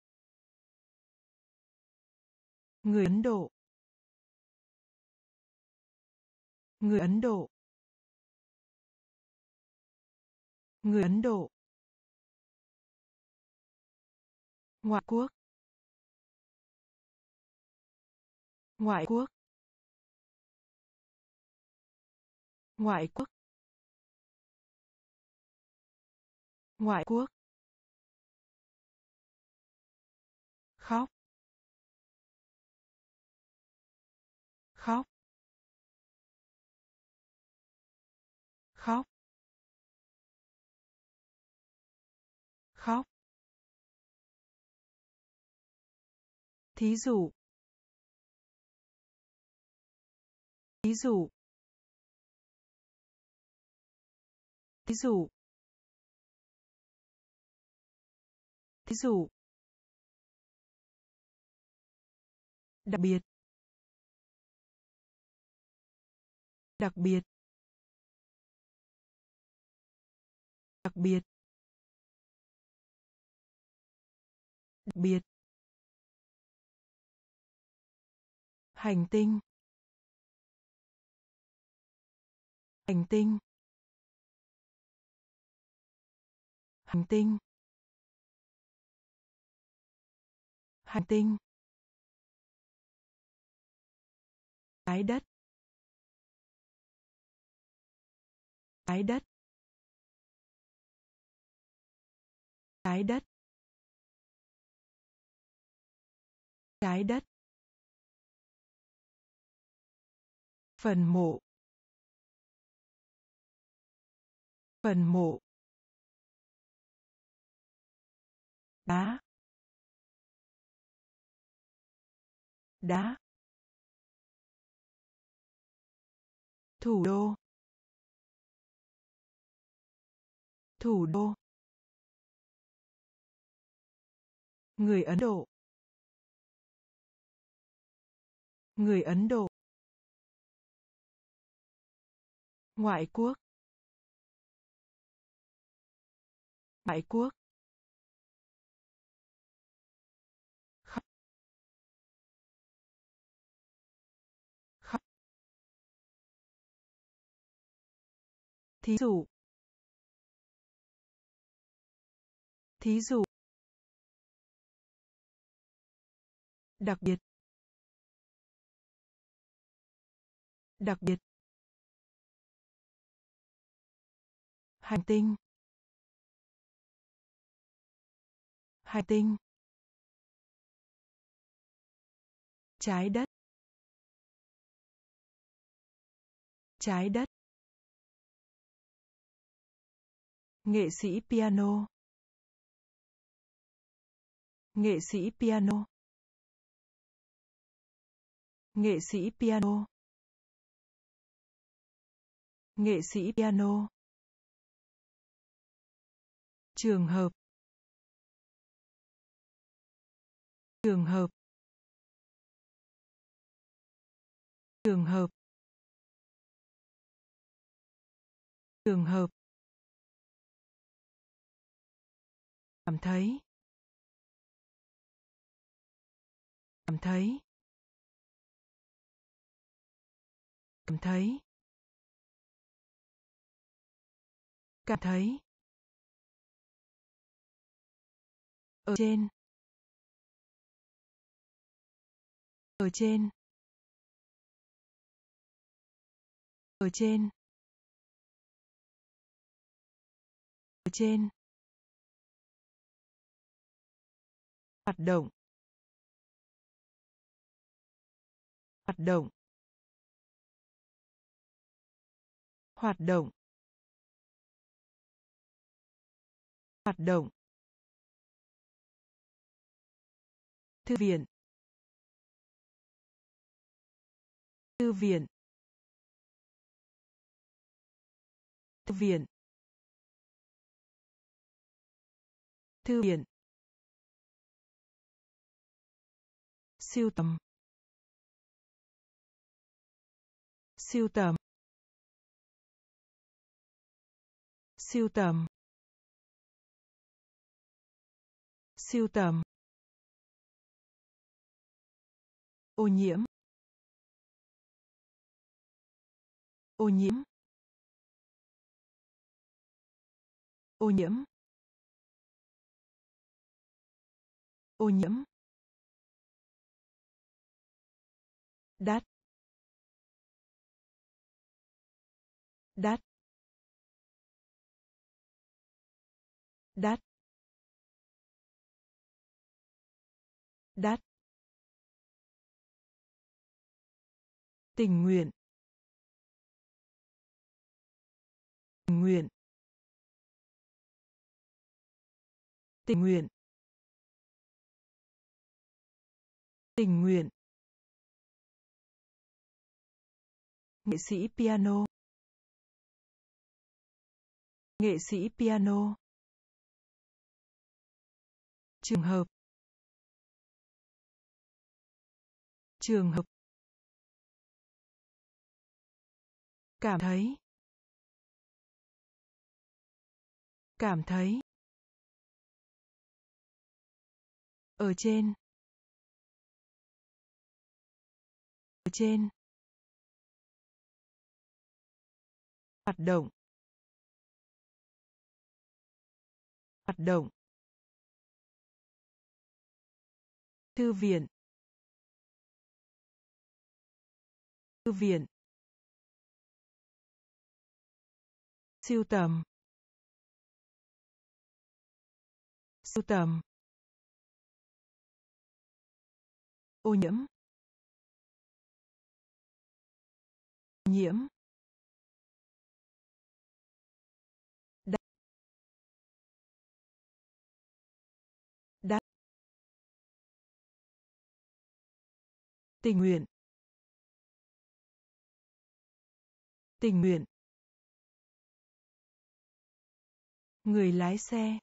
người Ấn Độ, người Ấn Độ, người Ấn Độ, ngoại quốc, ngoại quốc, ngoại quốc, ngoại quốc, khóc, khóc, khóc, khóc, thí dụ, thí dụ, thí dụ, thí dụ, đặc biệt, đặc biệt, biệt, đặc biệt, hành tinh, hành tinh, hành tinh, hành tinh, trái đất, trái đất, trái đất, trái đất, phần mộ, phần mộ, đá, đá, thủ đô, thủ đô, người Ấn Độ, người Ấn Độ, ngoại quốc, ngoại quốc, khóc, khóc, thí dụ, thí dụ, đặc biệt, đặc biệt, hành tinh, hành tinh, trái đất, trái đất, nghệ sĩ piano, nghệ sĩ piano, nghệ sĩ piano, nghệ sĩ piano, trường hợp, trường hợp, trường hợp, trường hợp, cảm thấy, cảm thấy, cảm thấy, cảm thấy, ở trên, ở trên, ở trên, ở trên, hoạt động, hoạt động, hoạt động, hoạt động, thư viện, thư viện, thư viện, thư viện, sưu tầm, sưu tầm, sưu tầm, sưu tầm, ô nhiễm, ô nhiễm, ô nhiễm, ô nhiễm, đắt, đắt, đắt, đắt, tình nguyện, tình nguyện, tình nguyện, tình nguyện, nghệ sĩ piano, nghệ sĩ piano, trường hợp, trường hợp, cảm thấy, Cảm thấy. Ở trên. Ở trên. Hoạt động. Hoạt động. Thư viện. Thư viện. Sưu tầm. Sưu tầm. Ô nhiễm. Nhiễm. Đắt. Đắt. Tình nguyện. Tình nguyện. Người lái xe.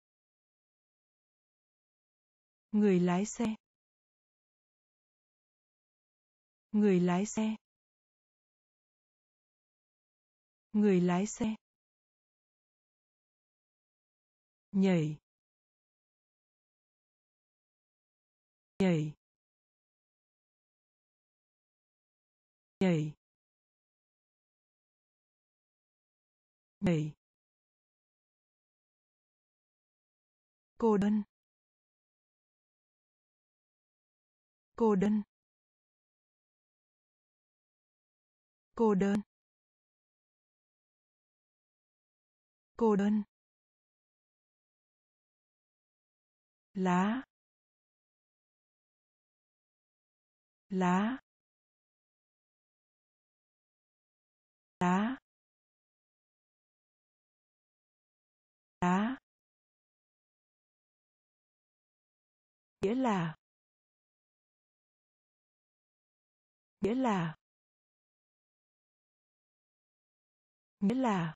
Người lái xe. Người lái xe. Người lái xe. Nhảy. Nhảy. Nhảy. Nhảy. Cô đơn. Cô đơn. Cô đơn. Cô đơn. Lá. Lá. Lá. Lá. Nghĩa là. Nghĩa là. Nghĩa là.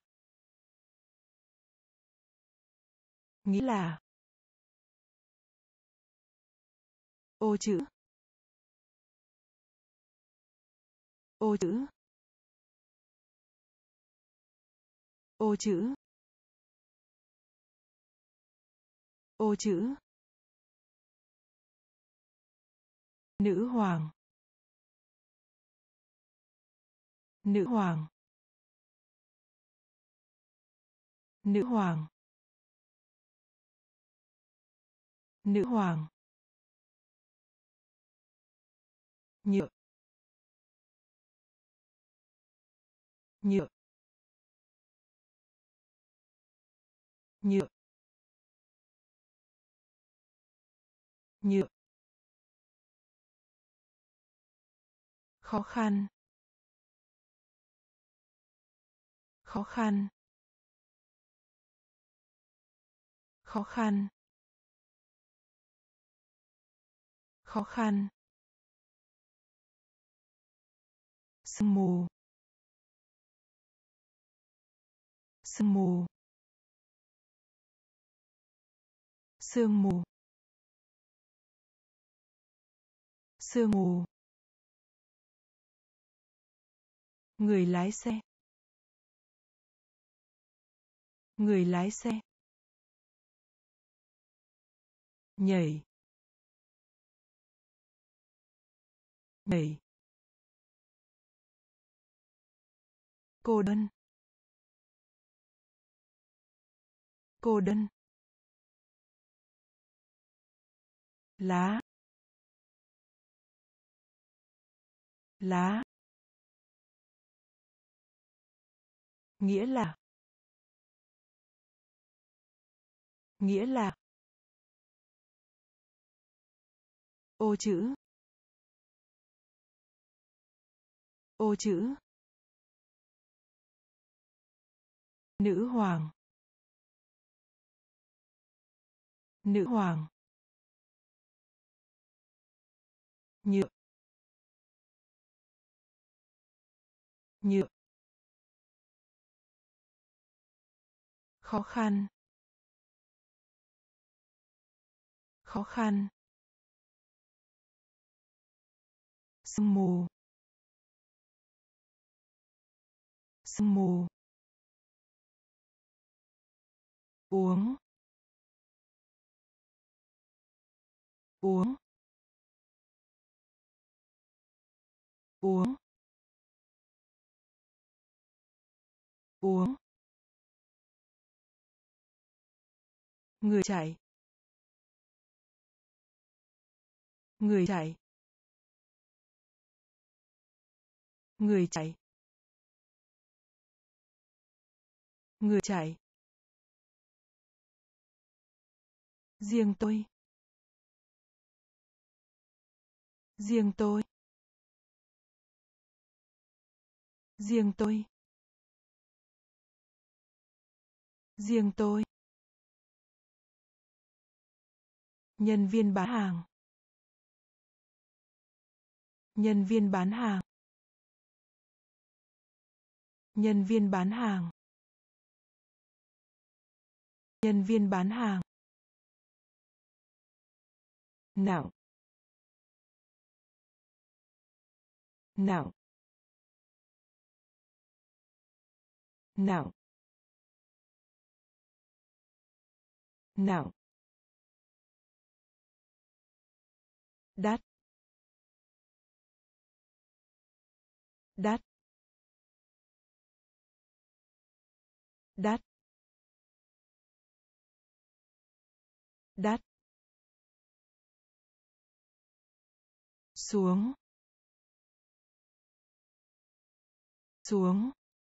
Nghĩa là. Ô chữ. Ô chữ. Ô chữ. Ô chữ. Nữ hoàng. Nữ hoàng. Nữ hoàng. Nữ hoàng. Nhựa. Nhựa. Nhựa. Nhựa. Khó khăn. Khó khăn. Khó khăn. Khó khăn. Sương mù. Sương mù. Sương mù. Sương mù. Người lái xe. Người lái xe. Nhảy. Nhảy. Cô đơn. Cô đơn. Lá. Lá. Nghĩa là. Nghĩa là. Ô chữ. Ô chữ. Nữ hoàng. Nữ hoàng. Nhựa. Nhựa. Khó khăn. Khó khăn. Sương mù. Sương mù. uống uống uống uống người chạy người chạy người chạy người chạy riêng tôi riêng tôi riêng tôi riêng tôi nhân viên bán hàng nhân viên bán hàng nhân viên bán hàng nhân viên bán hàng nào nào nào nào đắt đắt đắt đắt xuống xuống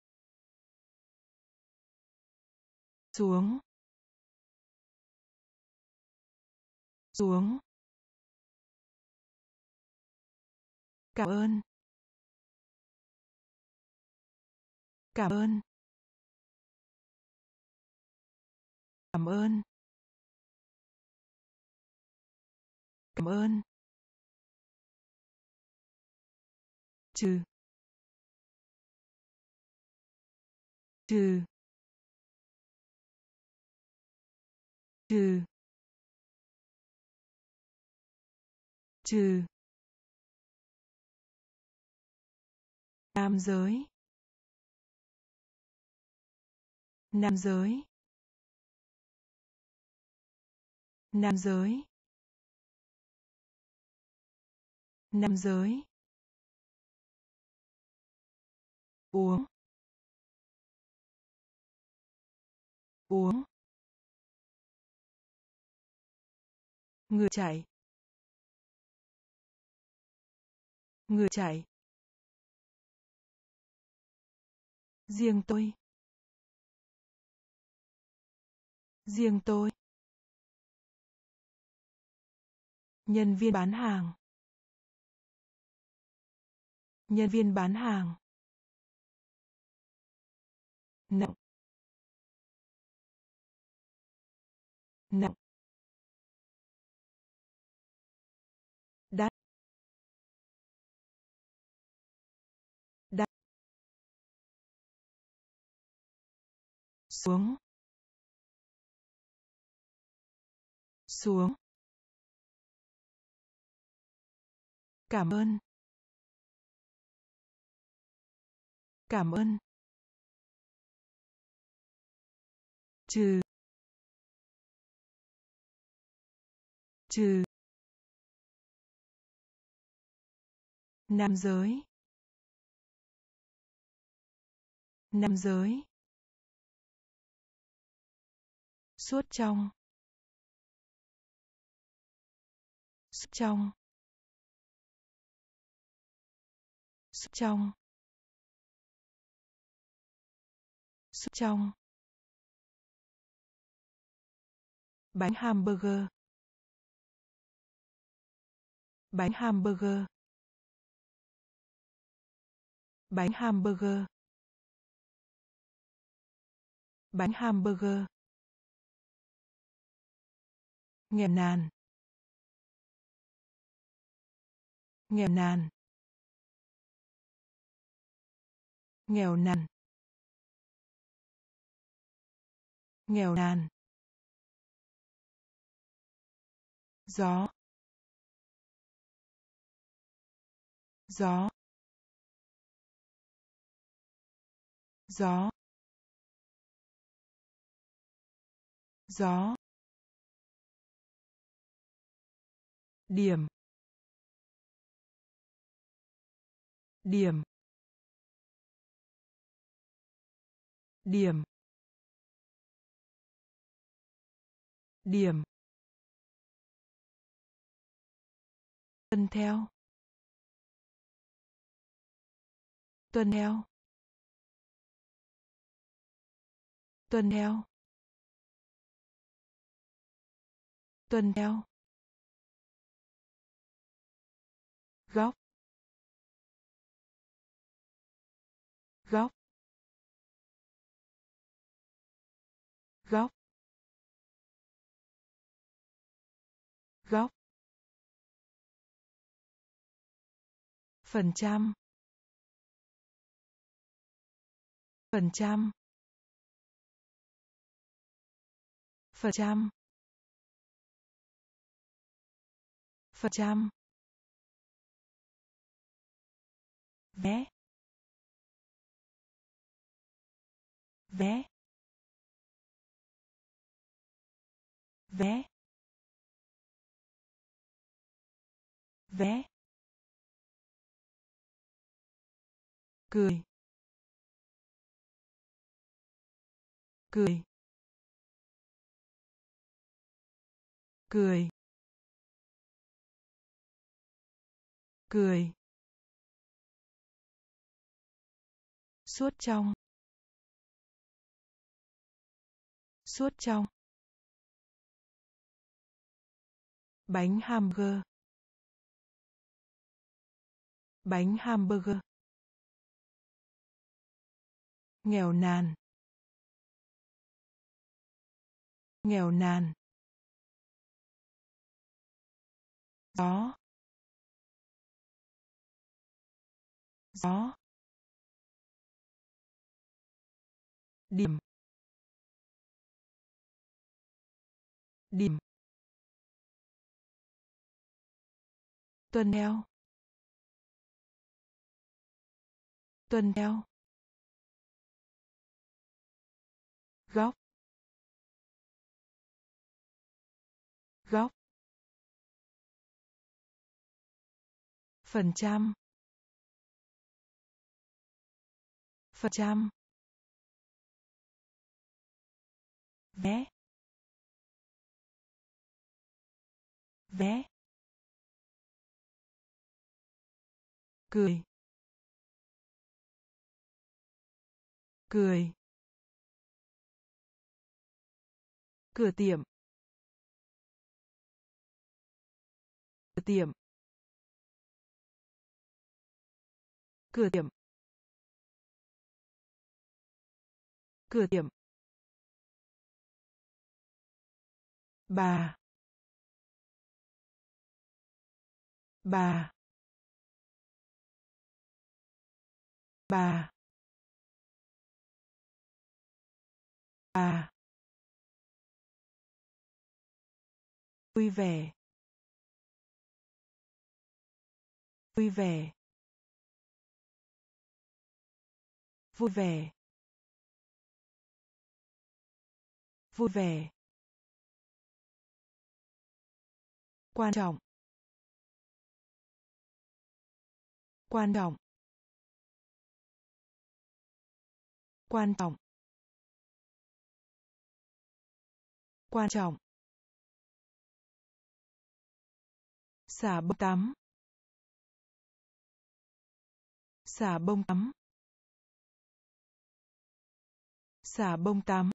xuống xuống cảm ơn cảm ơn cảm ơn cảm ơn trừ trừ trừ trừ nam giới nam giới nam giới nam giới uống uống người chạy người chạy riêng tôi riêng tôi nhân viên bán hàng nhân viên bán hàng nặng nặng đắt đắt xuống xuống cảm ơn cảm ơn trừ trừ nam giới nam giới suốt trong suốt trong suốt trong suốt trong bánh hamburger bánh hamburger bánh hamburger bánh hamburger nghèo nàn nghèo nàn nghèo nàn nghèo nàn gió gió gió gió, điểm, điểm, điểm, điểm, tuân theo, tuân theo, tuân theo, tuân theo, góc, góc, góc, góc, phần trăm, phần trăm, phần trăm, phần trăm, vé, vé, vé, vé, cười, cười, cười, cười, suốt trong, suốt trong, bánh hamburger, bánh hamburger, nghèo nàn, nghèo nàn, gió, gió, điểm, điểm, tuân theo, tuân theo, góc, góc, phần trăm, phần trăm, vé, vé, cười, cười, cửa tiệm, cửa tiệm, cửa tiệm, cửa tiệm, bà, bà, bà, bà, vui vẻ, vui vẻ, vui vẻ, vui vẻ, quan trọng, quan trọng, quan trọng, quan trọng, xả bông tắm, xả bông tắm, xả bông tắm,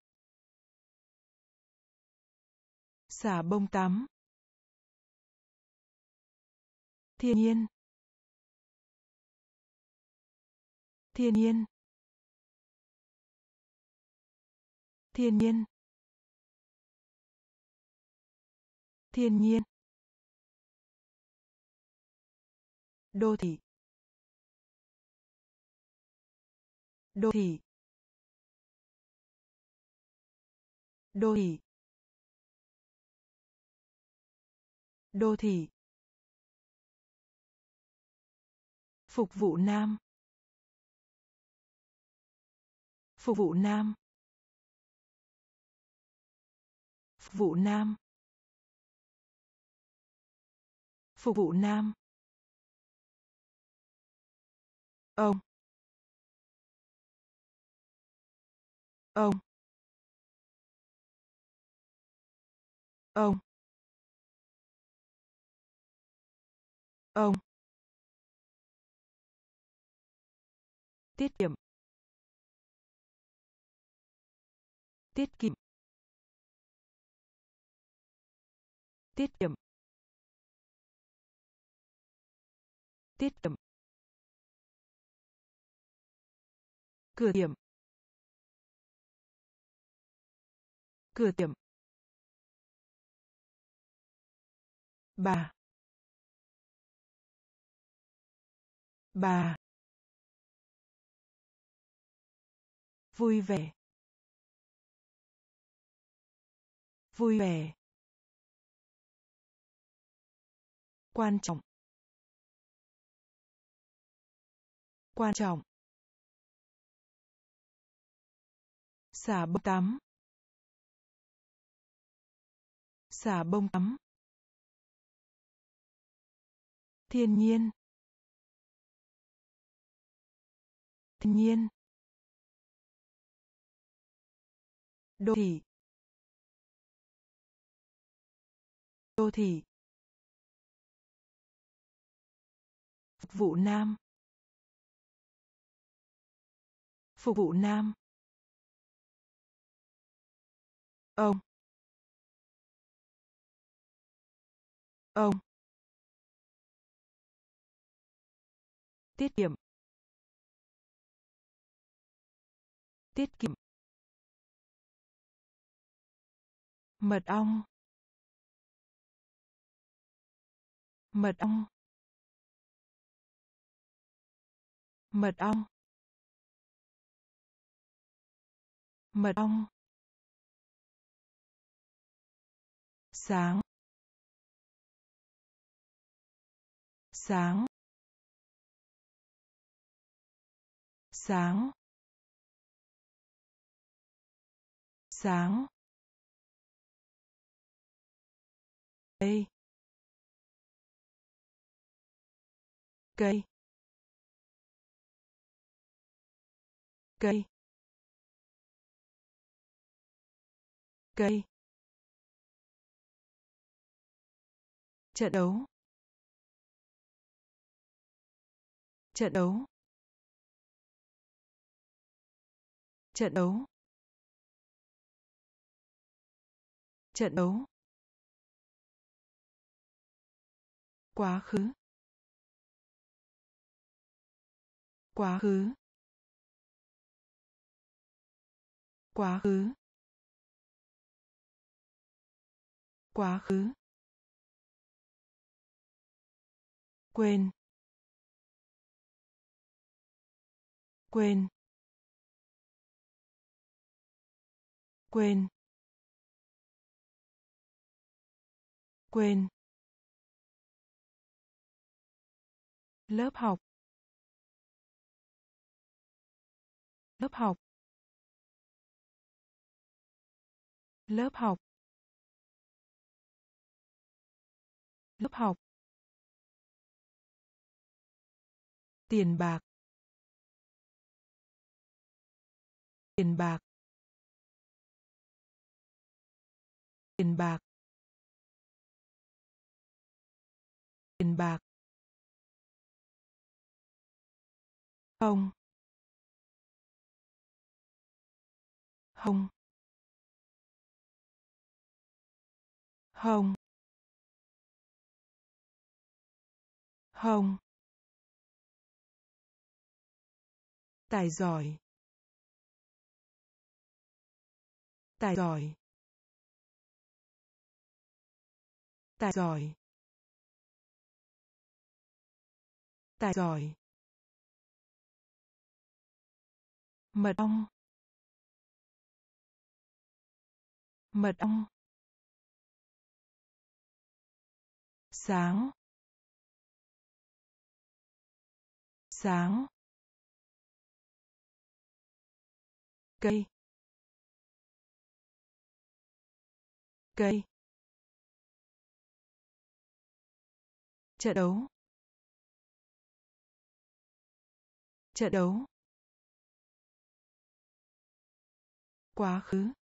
xả bông tắm, thiên nhiên, thiên nhiên, thiên nhiên, thiên nhiên, đô thị, đô thị, đô thị, đô thị, phục vụ nam, phục vụ nam, Phục vụ nam. Phục vụ nam. Ông. Ông. Ông. Ông. Tiết kiệm. Tiết kiệm. Tiết kiệm. Tiết kiệm. Cửa tiệm. Cửa tiệm. Bà. Bà. Vui vẻ. Vui vẻ. Quan trọng. Quan trọng. Xả bông tắm. Xả bông tắm. Thiên nhiên. Thiên nhiên. Đô thị. Đô thị. Phục vụ nam. Phục vụ nam. Ông. Ông. Tiết kiệm. Tiết kiệm. Mật ong. Mật ong. Mật ong. Mật ong. Sáng. Sáng. Sáng. Sáng. Cây. Cây. Cây. Cây. Trận đấu. Trận đấu. Trận đấu. Trận đấu. Quá khứ. Quá khứ. Quá khứ. Quá khứ. Quên. Quên. Quên. Quên. Lớp học. Lớp học. Lớp học. Lớp học. Tiền bạc. Tiền bạc. Tiền bạc. Tiền bạc. Không. Không. Không. Không. Tài giỏi. Tài giỏi. Tài giỏi. Tài giỏi. Mật ong. Mật ong. Sáng. Sáng. Cây. cây, trận đấu, trận đấu, quá khứ,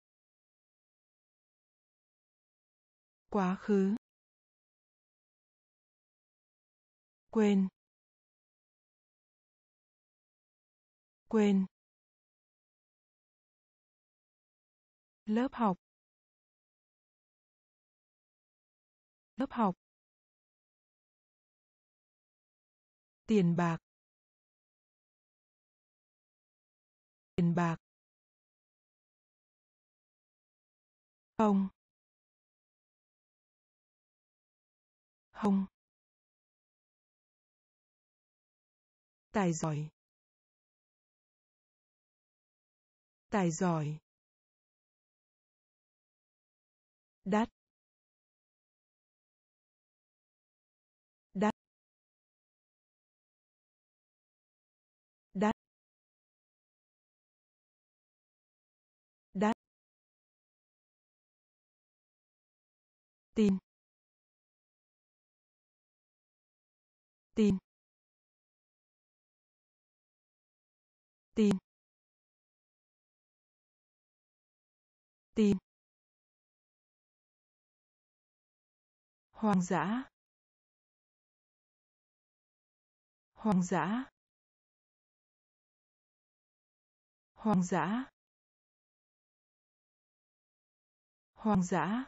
quá khứ, quên, quên, lớp học, lớp học, tiền bạc, tiền bạc, hồng, hồng, tài giỏi, tài giỏi, đắt, đắt, đắt, đắt, tin, tin, tin, tin, hoang dã, hoang dã, hoang dã, hoang dã,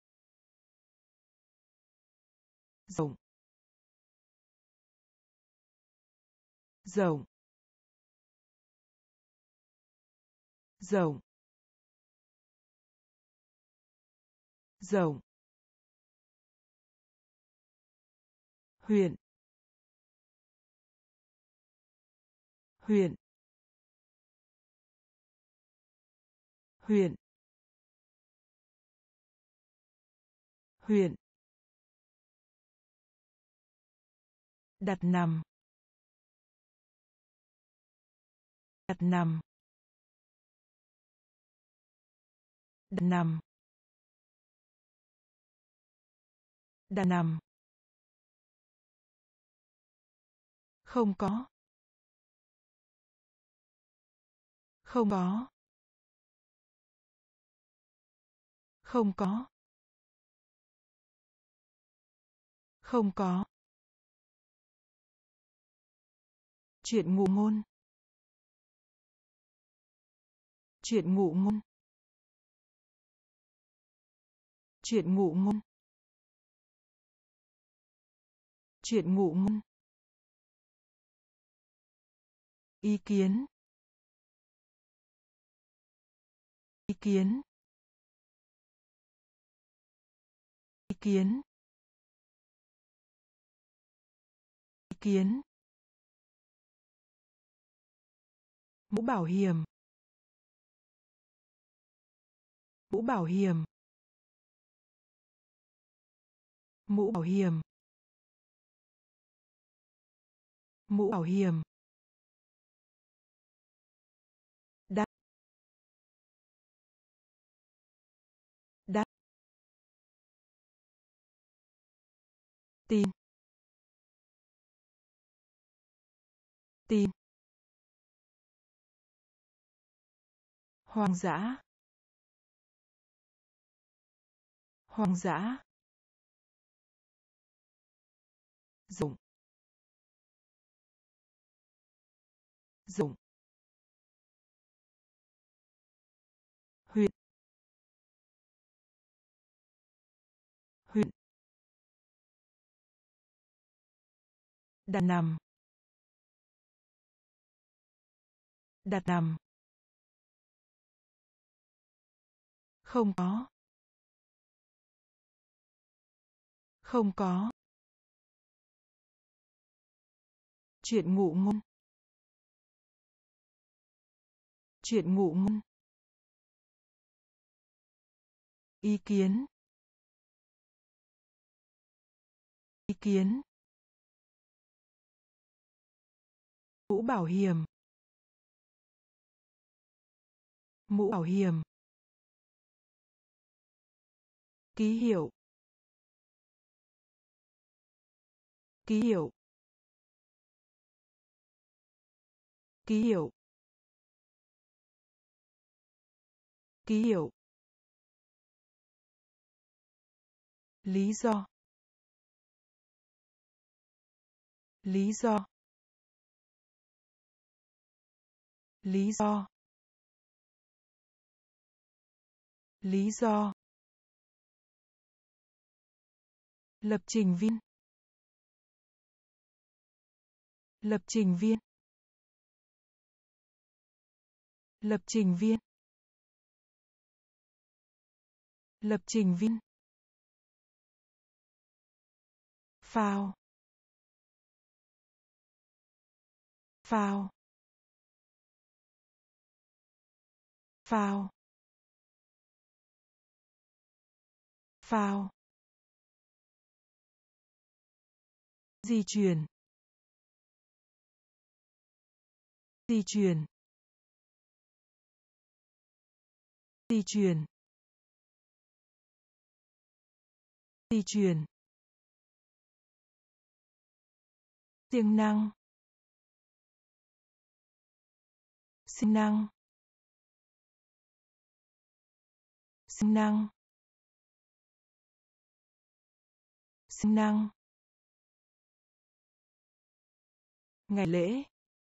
rộng, rộng, rộng, rộng, huyện, huyện, huyện, huyện, đặt nằm, đặt nằm, đặt nằm, đặt nằm, không có, không có, không có, không có, chuyện ngụ ngôn, chuyện ngụ ngôn, chuyện ngụ ngôn, chuyện ngụ ngôn, ý kiến, ý kiến, ý kiến, ý kiến, mũ bảo hiểm, mũ bảo hiểm, mũ bảo hiểm, mũ bảo hiểm, đắt, đắt, tin, tin, hoang dã, hoang dã, rộng, rộng, huyện, huyện, đặt nằm, đặt nằm, không có, không có, chuyện ngụ ngôn, chuyện ngụ ngôn, ý kiến, ý kiến, mũ bảo hiểm, mũ bảo hiểm, ký hiệu, ký hiệu, ký hiệu, ký hiệu, lý do, lý do, lý do, lý do, lập trình viên, lập trình viên, lập trình viên, lập trình viên, phao, phao, phao, phao, di chuyển, di chuyển, di chuyển, di chuyển, siêng năng, siêng năng, siêng năng, siêng năng, ngày lễ,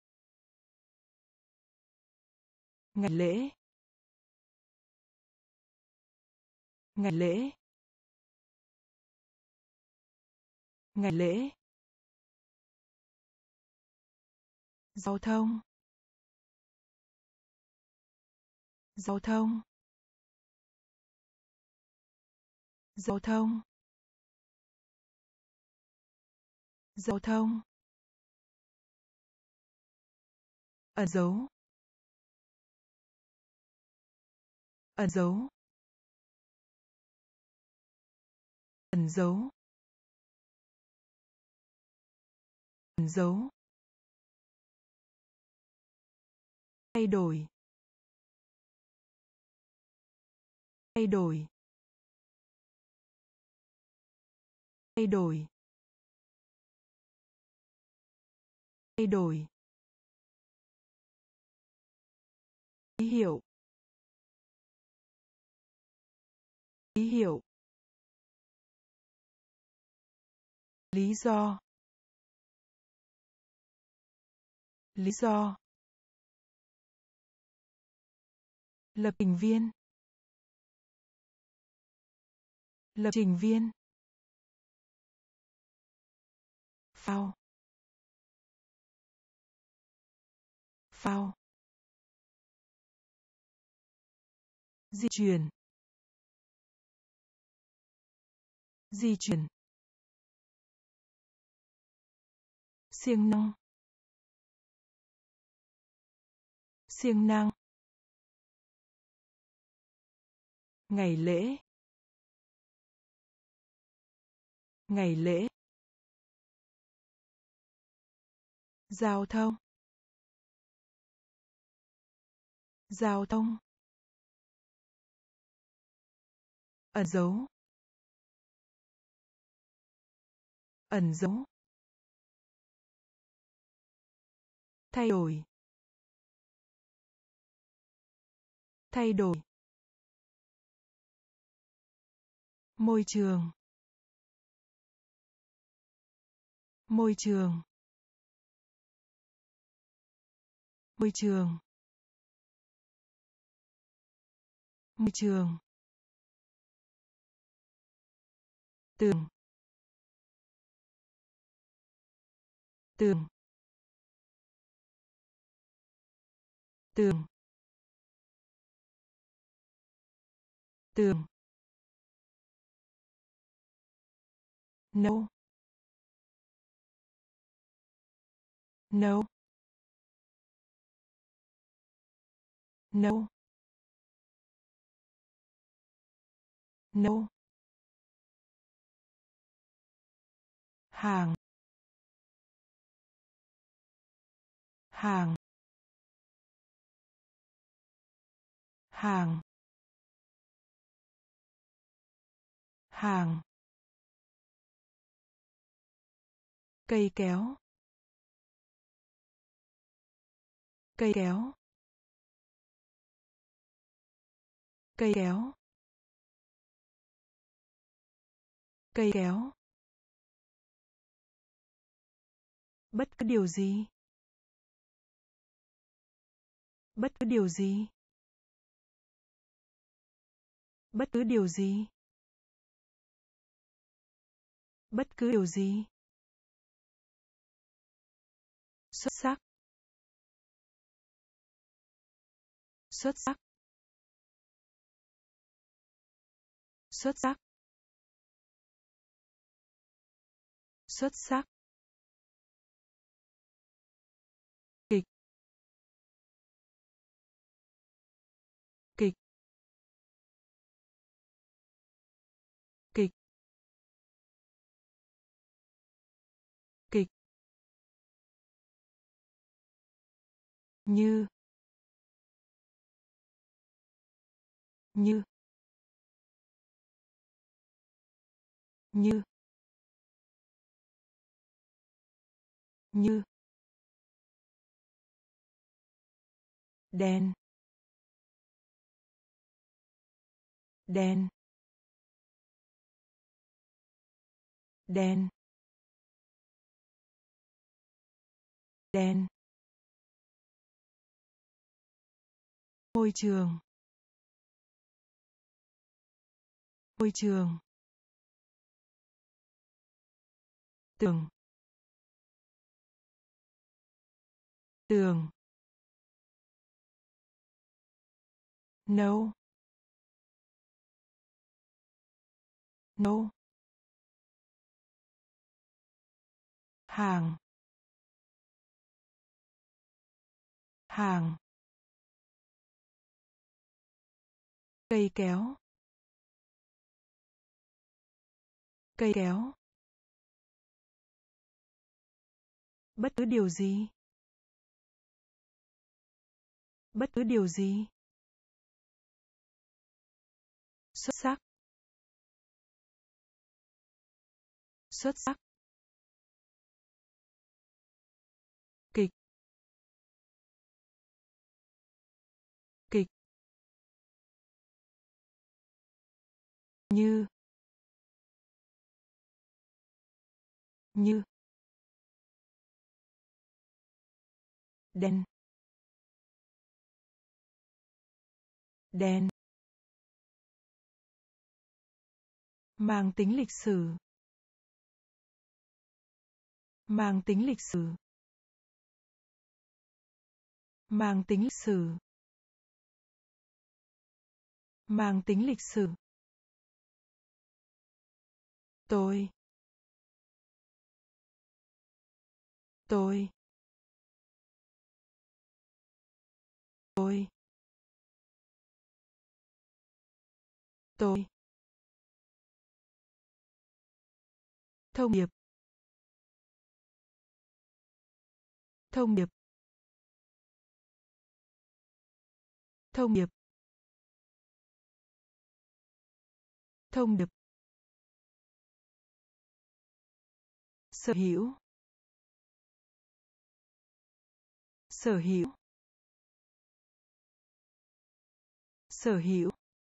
ngày lễ, ngày lễ, ngày lễ, giao thông, giao thông, giao thông, giao thông, ẩn dấu, ẩn dấu, ẩn dấu, ẩn dấu, thay đổi, thay đổi, thay đổi, thay đổi, ký hiệu, ký hiệu, lý do, lý do, lập trình viên, lập trình viên, phao, phao, di chuyển, di chuyển, siêng năng, siêng năng, ngày lễ, ngày lễ, giao thông, giao thông, ẩn dấu, ẩn dấu, thay đổi, thay đổi, môi trường, môi trường, môi trường, môi trường, tường, tường, tường, tường, nấu, nấu, nấu, nấu, hàng, hàng, hàng, hàng, cây kéo, cây kéo, cây kéo, cây kéo. Bất cứ điều gì, bất cứ điều gì, bất cứ điều gì, bất cứ điều gì. Xuất sắc, xuất sắc, xuất sắc, xuất sắc. Kịch, kịch, kịch, kịch. Như, như, như, như. Đen, đen, đen, đen. Môi trường, môi trường. Tường, tường. Nấu, nấu. Hàng, hàng. Cây kéo, cây kéo. Bất cứ điều gì, bất cứ điều gì. Xuất sắc, xuất sắc. Kịch, kịch. Như, như. Đen, đen. Mang tính lịch sử, mang tính lịch sử, mang tính lịch sử, mang tính lịch sử. Tôi, tôi, tôi, tôi. Thông điệp, thông điệp, thông điệp, thông điệp. Sở hữu, sở hữu, sở hữu,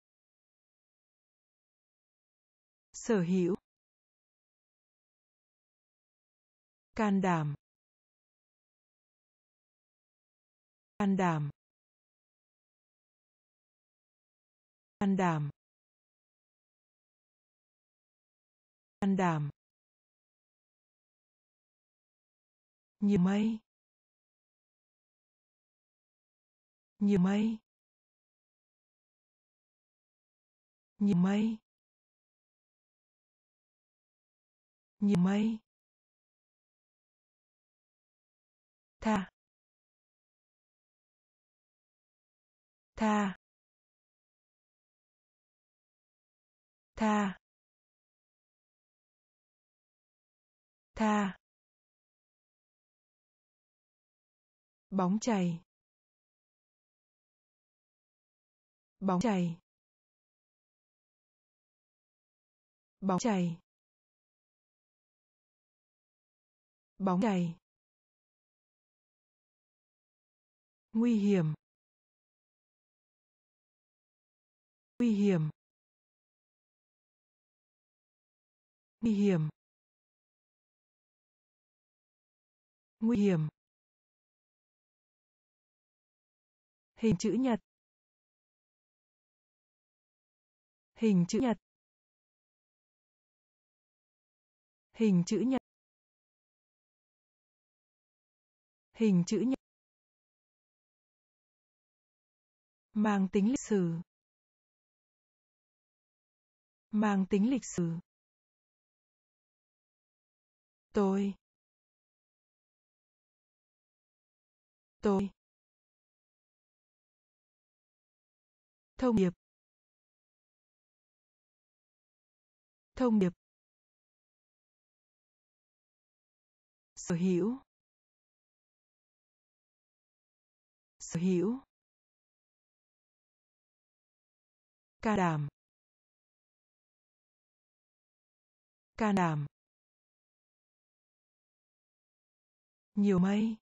sở hữu. Can đảm, can đảm, can đảm, can đảm. Nhiều mây, nhiều mây, nhiều mây, nhiều mây. Tha, tha, tha, tha. Bóng chày, bóng chày, bóng chày, bóng chày, nguy hiểm, nguy hiểm, nguy hiểm, nguy hiểm, hình chữ nhật, hình chữ nhật, hình chữ nhật, hình chữ nhật, mang tính lịch sử, mang tính lịch sử, tôi, tôi, thông điệp, thông điệp, sở hữu, sở hữu, can đảm, can đảm, nhiều mây,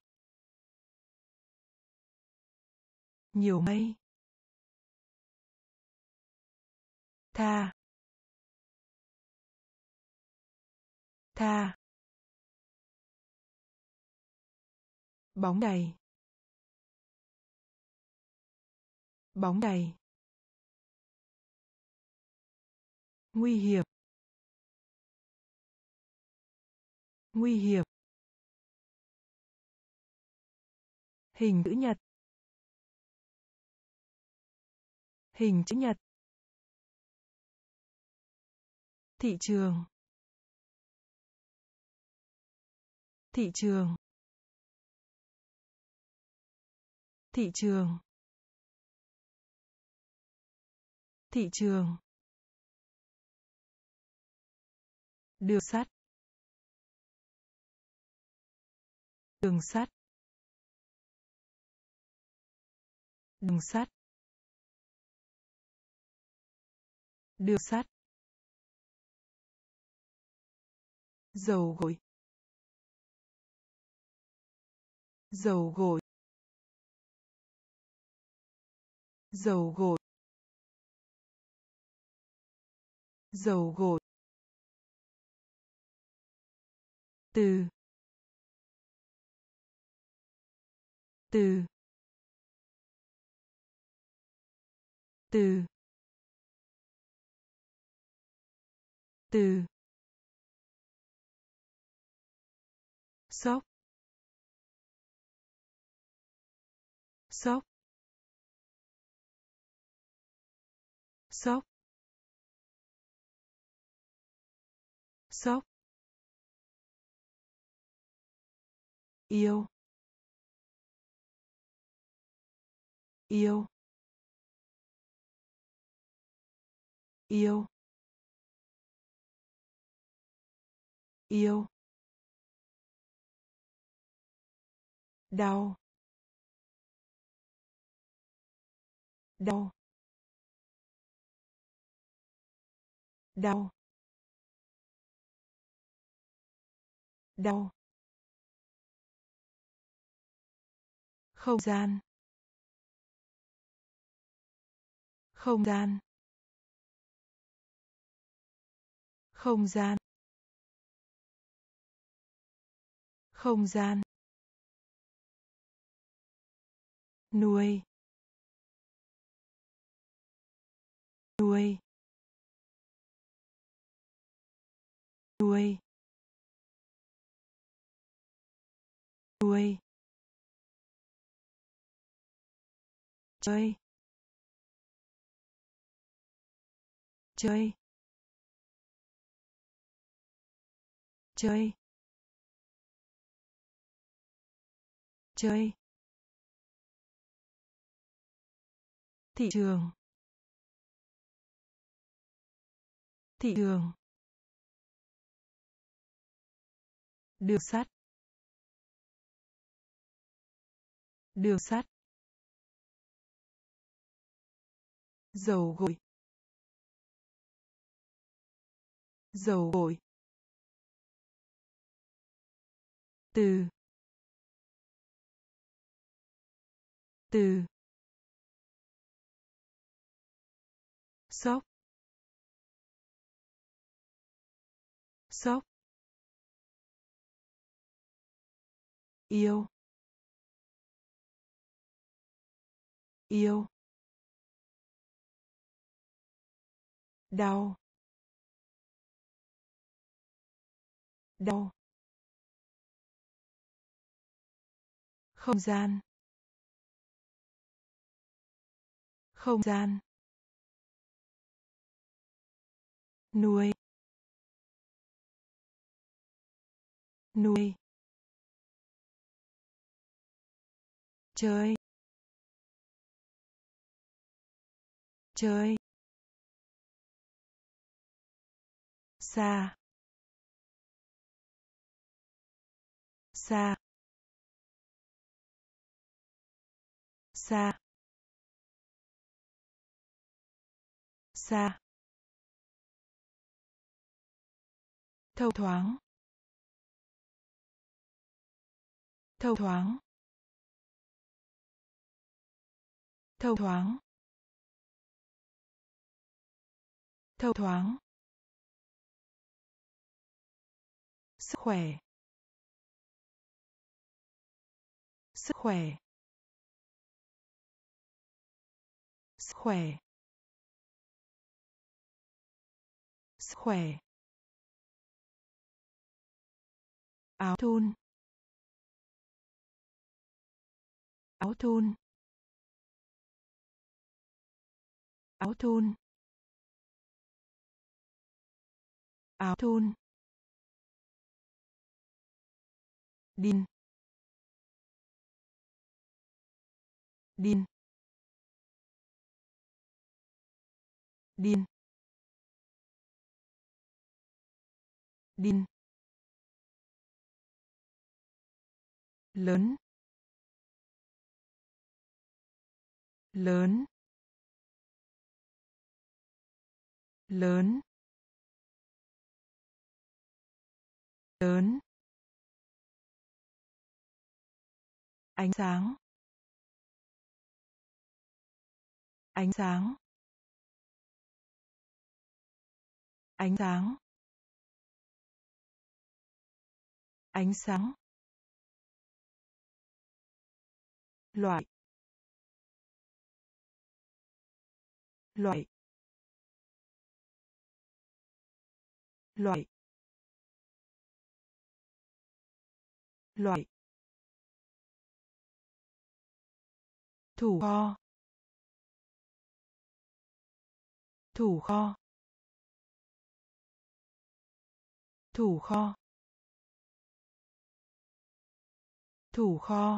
nhiều mây, tha, tha, bóng đầy, bóng đầy, nguy hiểm, nguy hiểm, hình chữ nhật, hình chữ nhật, thị trường, thị trường, thị trường, thị trường, đường sắt, đường sắt, đường sắt, đường sắt, dầu gội, dầu gội, dầu gội, dầu gội, từ, từ, từ, từ, sốc, sốc, sốc, sốc, yêu, yêu, yêu, yêu, đau, đau, đau, đau, không gian, không gian, không gian, không gian, nuôi, nuôi, nuôi, nuôi, chơi, chơi, chơi, chơi, thị trường, thị trường, đường sắt, đường sắt, dầu gội, dầu gội, từ, từ, sốc, sốc, yêu, yêu, đau, đau, không gian, không gian, nuôi, nuôi, chơi, chơi, xa, xa, xa, xa, thâu thoáng, thâu thoáng, thâu thoáng, thâu thoáng, sức khỏe, sức khỏe, sức khỏe, sức khỏe, áo thun, áo thun, áo thun, áo thun, đin, đin, đin, đin, lớn, lớn, lớn, lớn, ánh sáng, ánh sáng, ánh sáng, ánh sáng, loại, loại, loại, loại, thủ kho, thủ kho, thủ kho, thủ kho,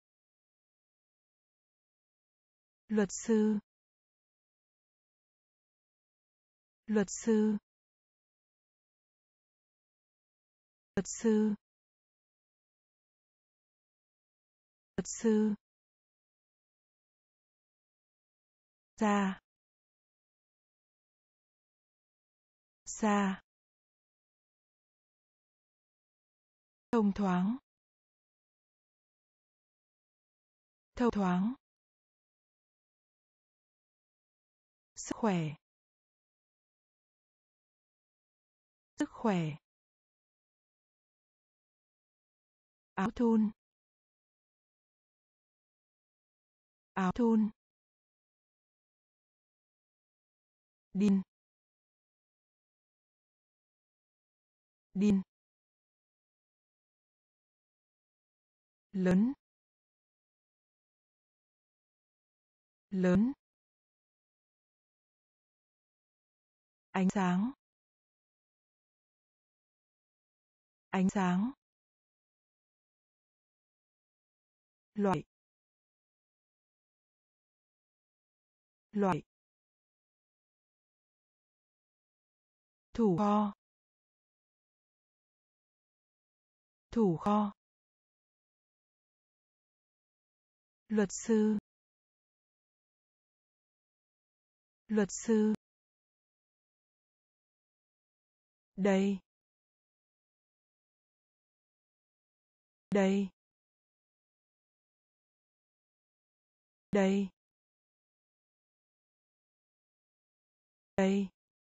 luật sư, luật sư, luật sư, luật sư, xa, xa, thông thoáng, thông thoáng, sức khỏe, sức khỏe, áo thun, áo thun, đin, đin, lớn, lớn, ánh sáng, ánh sáng, loại, loại, thủ kho, thủ kho, luật sư, luật sư, đây, đây, đây, đây,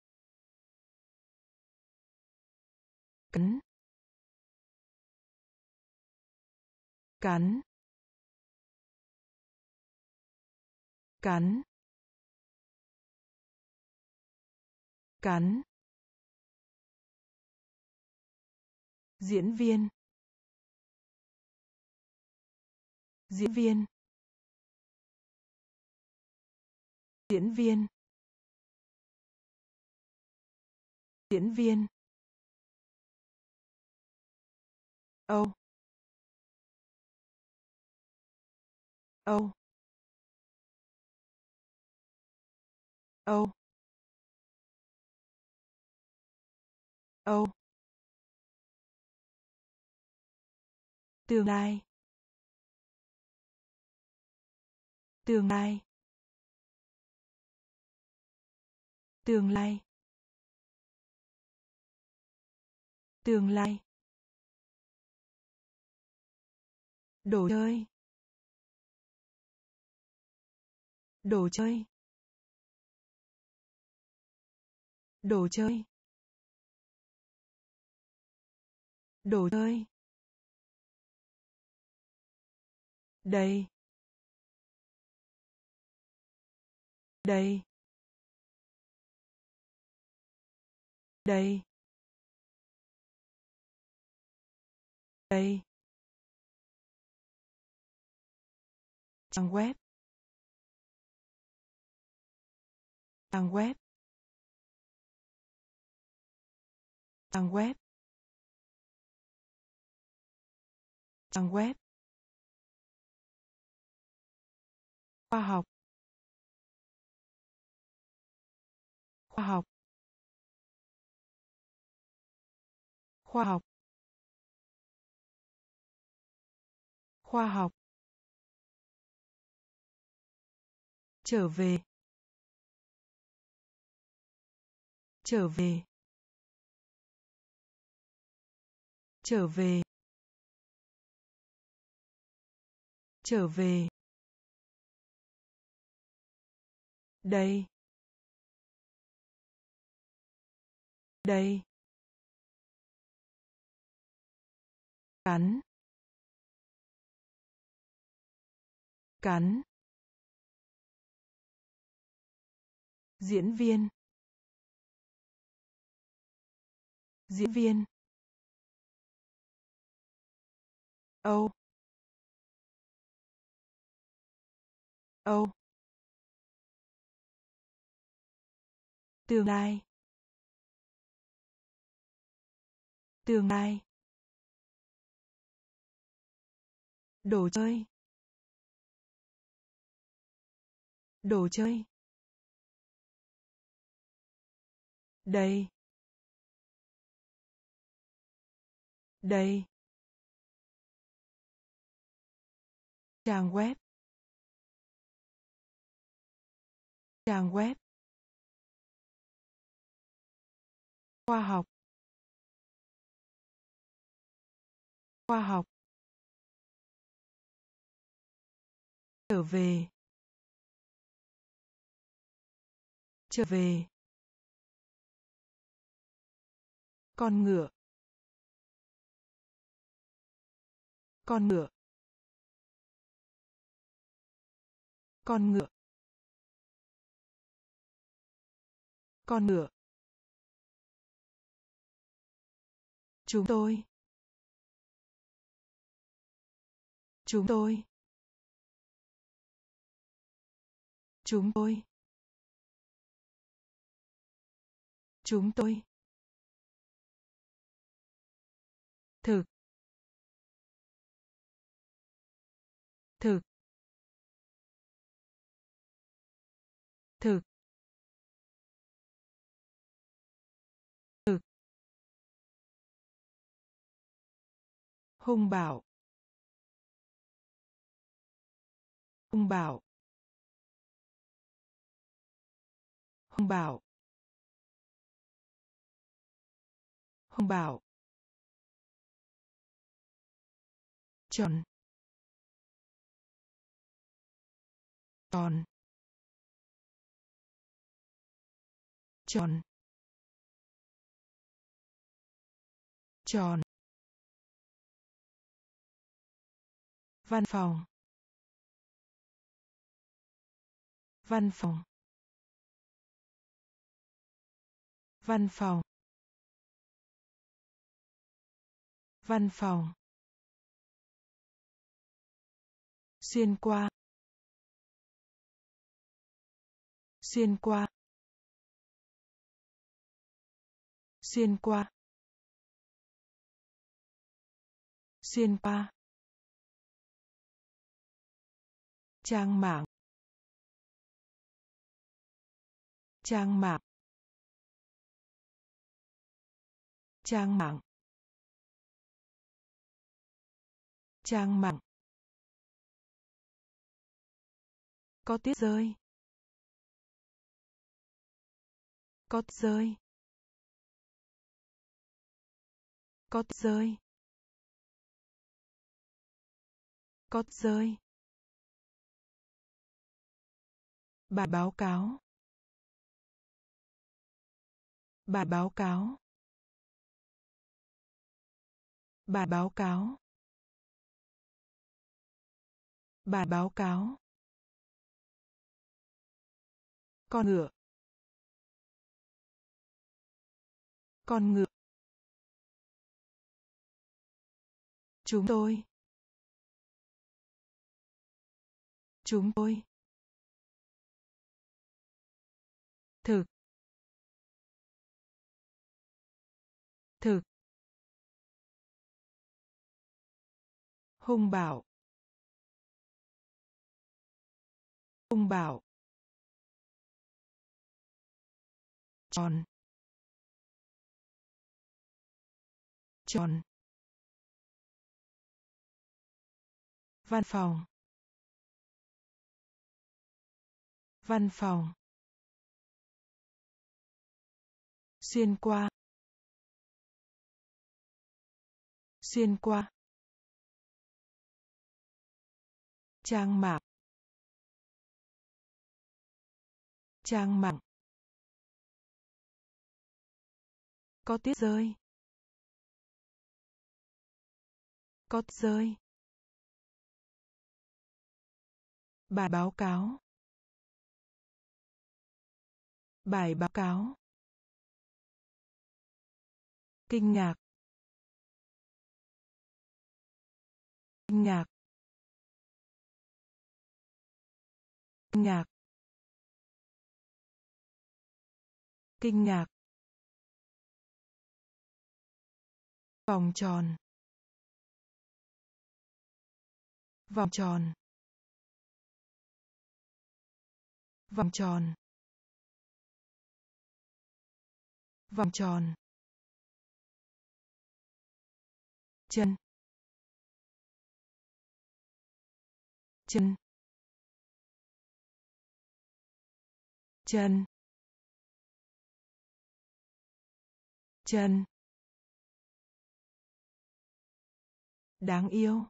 cắn, cắn, cắn, cắn, diễn viên, diễn viên, diễn viên, diễn viên, Âu, Âu, Âu, Âu, tương lai, tương lai, tương lai, tương lai, đồ chơi, đồ chơi, đồ chơi, đồ chơi, đây, đây, đây, đây, trang web, trang web, trang web, trang web, khoa học, khoa học, khoa học, khoa học, trở về, trở về, trở về, trở về, đây, đây, cắn, cắn, diễn viên, diễn viên, Âu, Âu, tương lai, tương lai, đồ chơi, đồ chơi, đây, đây, trang web, trang web, khoa học, khoa học, trở về, trở về, con ngựa, con ngựa, con ngựa, con ngựa, chúng tôi, chúng tôi, chúng tôi, chúng tôi, thực, thực, thực, thực, hung bạo, hung bạo, hung bạo, hung bạo, tròn, tròn, tròn, tròn, văn phòng, văn phòng, văn phòng, văn phòng, xuyên qua, xuyên qua, xuyên qua, xuyên qua, trang mạng, trang mạng, trang mạng, trang mạng, có tuyết rơi, có tuyết rơi, có tuyết rơi, có tuyết rơi, bài báo cáo, bài báo cáo, bài báo cáo, bài báo cáo, con ngựa, con ngựa, chúng tôi, chúng tôi, thực, thực, hung bạo, hung bạo, tròn, tròn, văn phòng, văn phòng, xuyên qua, xuyên qua, trang mạng, trang mạng, có tuyết rơi, có tuyết rơi, bài báo cáo, bài báo cáo, kinh ngạc, kinh ngạc, kinh ngạc, kinh ngạc, vòng tròn, vòng tròn, vòng tròn, vòng tròn, chân, chân, chân, chân, đáng yêu,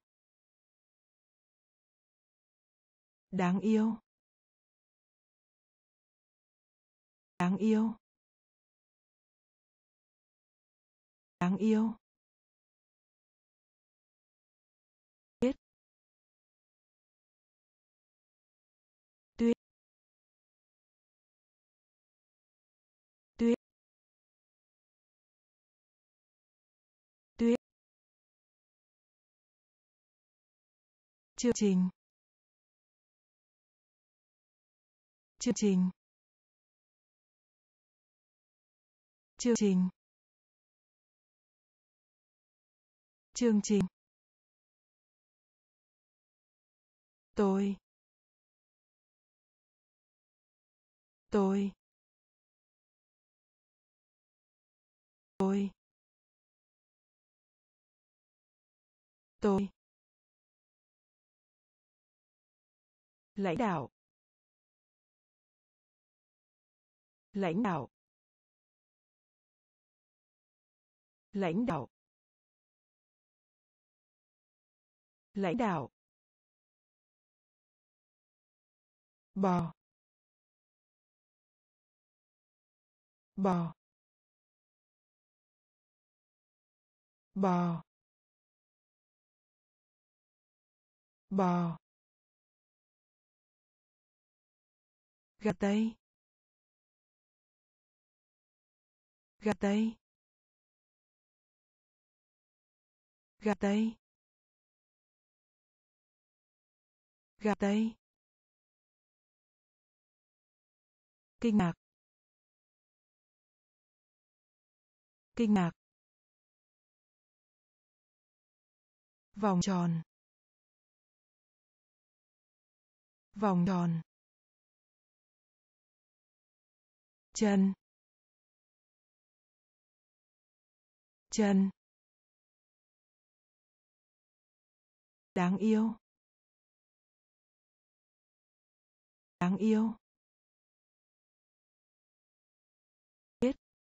đáng yêu, đáng yêu, đáng yêu, tuyết, tuyết, tuyết, tuyết, chương trình, chương trình, chương trình, chương trình, tôi, tôi, tôi, tôi, lãnh đạo, lãnh đạo, lãnh đạo, lãnh đạo, bò, bò, bò, bò, gà tây, gà tây, gà tây, gà tây, kinh ngạc, kinh ngạc, vòng tròn, vòng tròn, chân, chân, đáng yêu, đáng yêu, tuyết,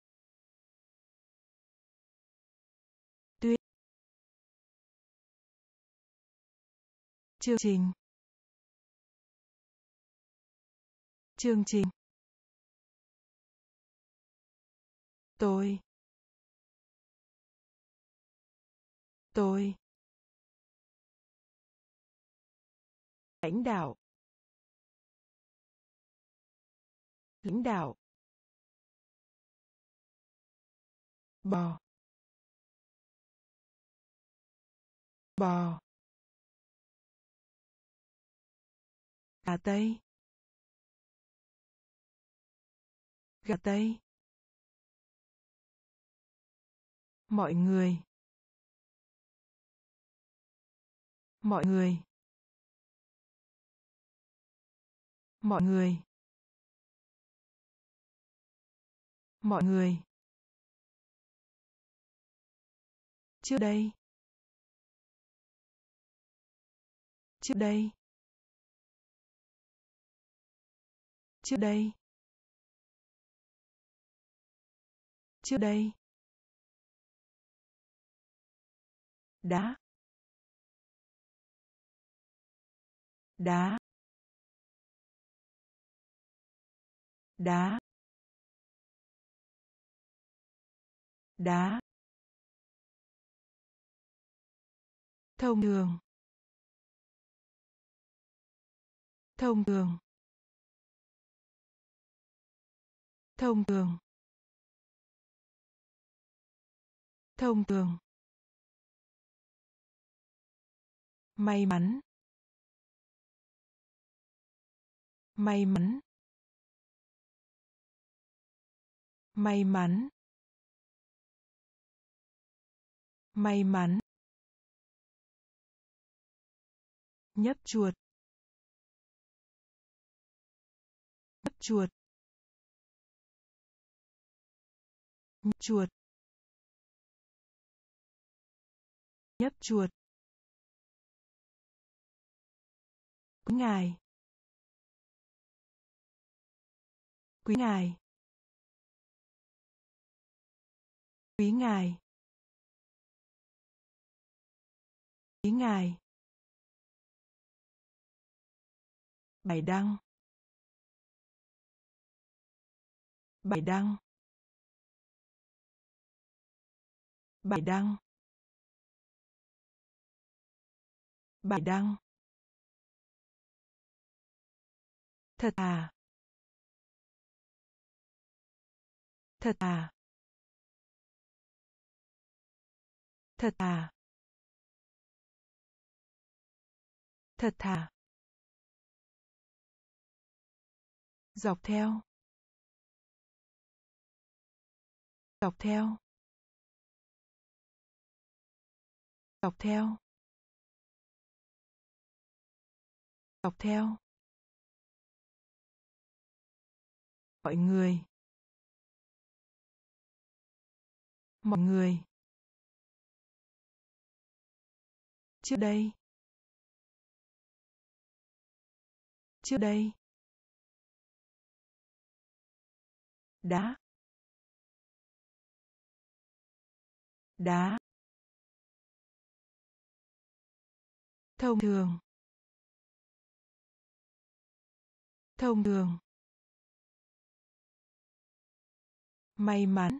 tuyết, chương trình, chương trình, tôi, tôi, lãnh đạo, lãnh đạo, bò, bò, gà tây, gà tây, mọi người, mọi người, mọi người, mọi người, trước đây, trước đây, trước đây, trước đây, đá, đá, đá, đá, thông thường, thông thường, thông thường, thông thường, may mắn, may mắn, may mắn, may mắn, nhấp chuột, nhấp chuột, nhấp chuột, nhấp chuột, quý ngài, quý ngài, quý ngài, quý ngài, bài đăng, bài đăng, bài đăng, bài đăng, thật à, thật à, thật à, thật thà, dọc theo, dọc theo, dọc theo, dọc theo, mọi người, mọi người, trước đây, trước đây, đá, đá, thông thường, thông thường, may mắn,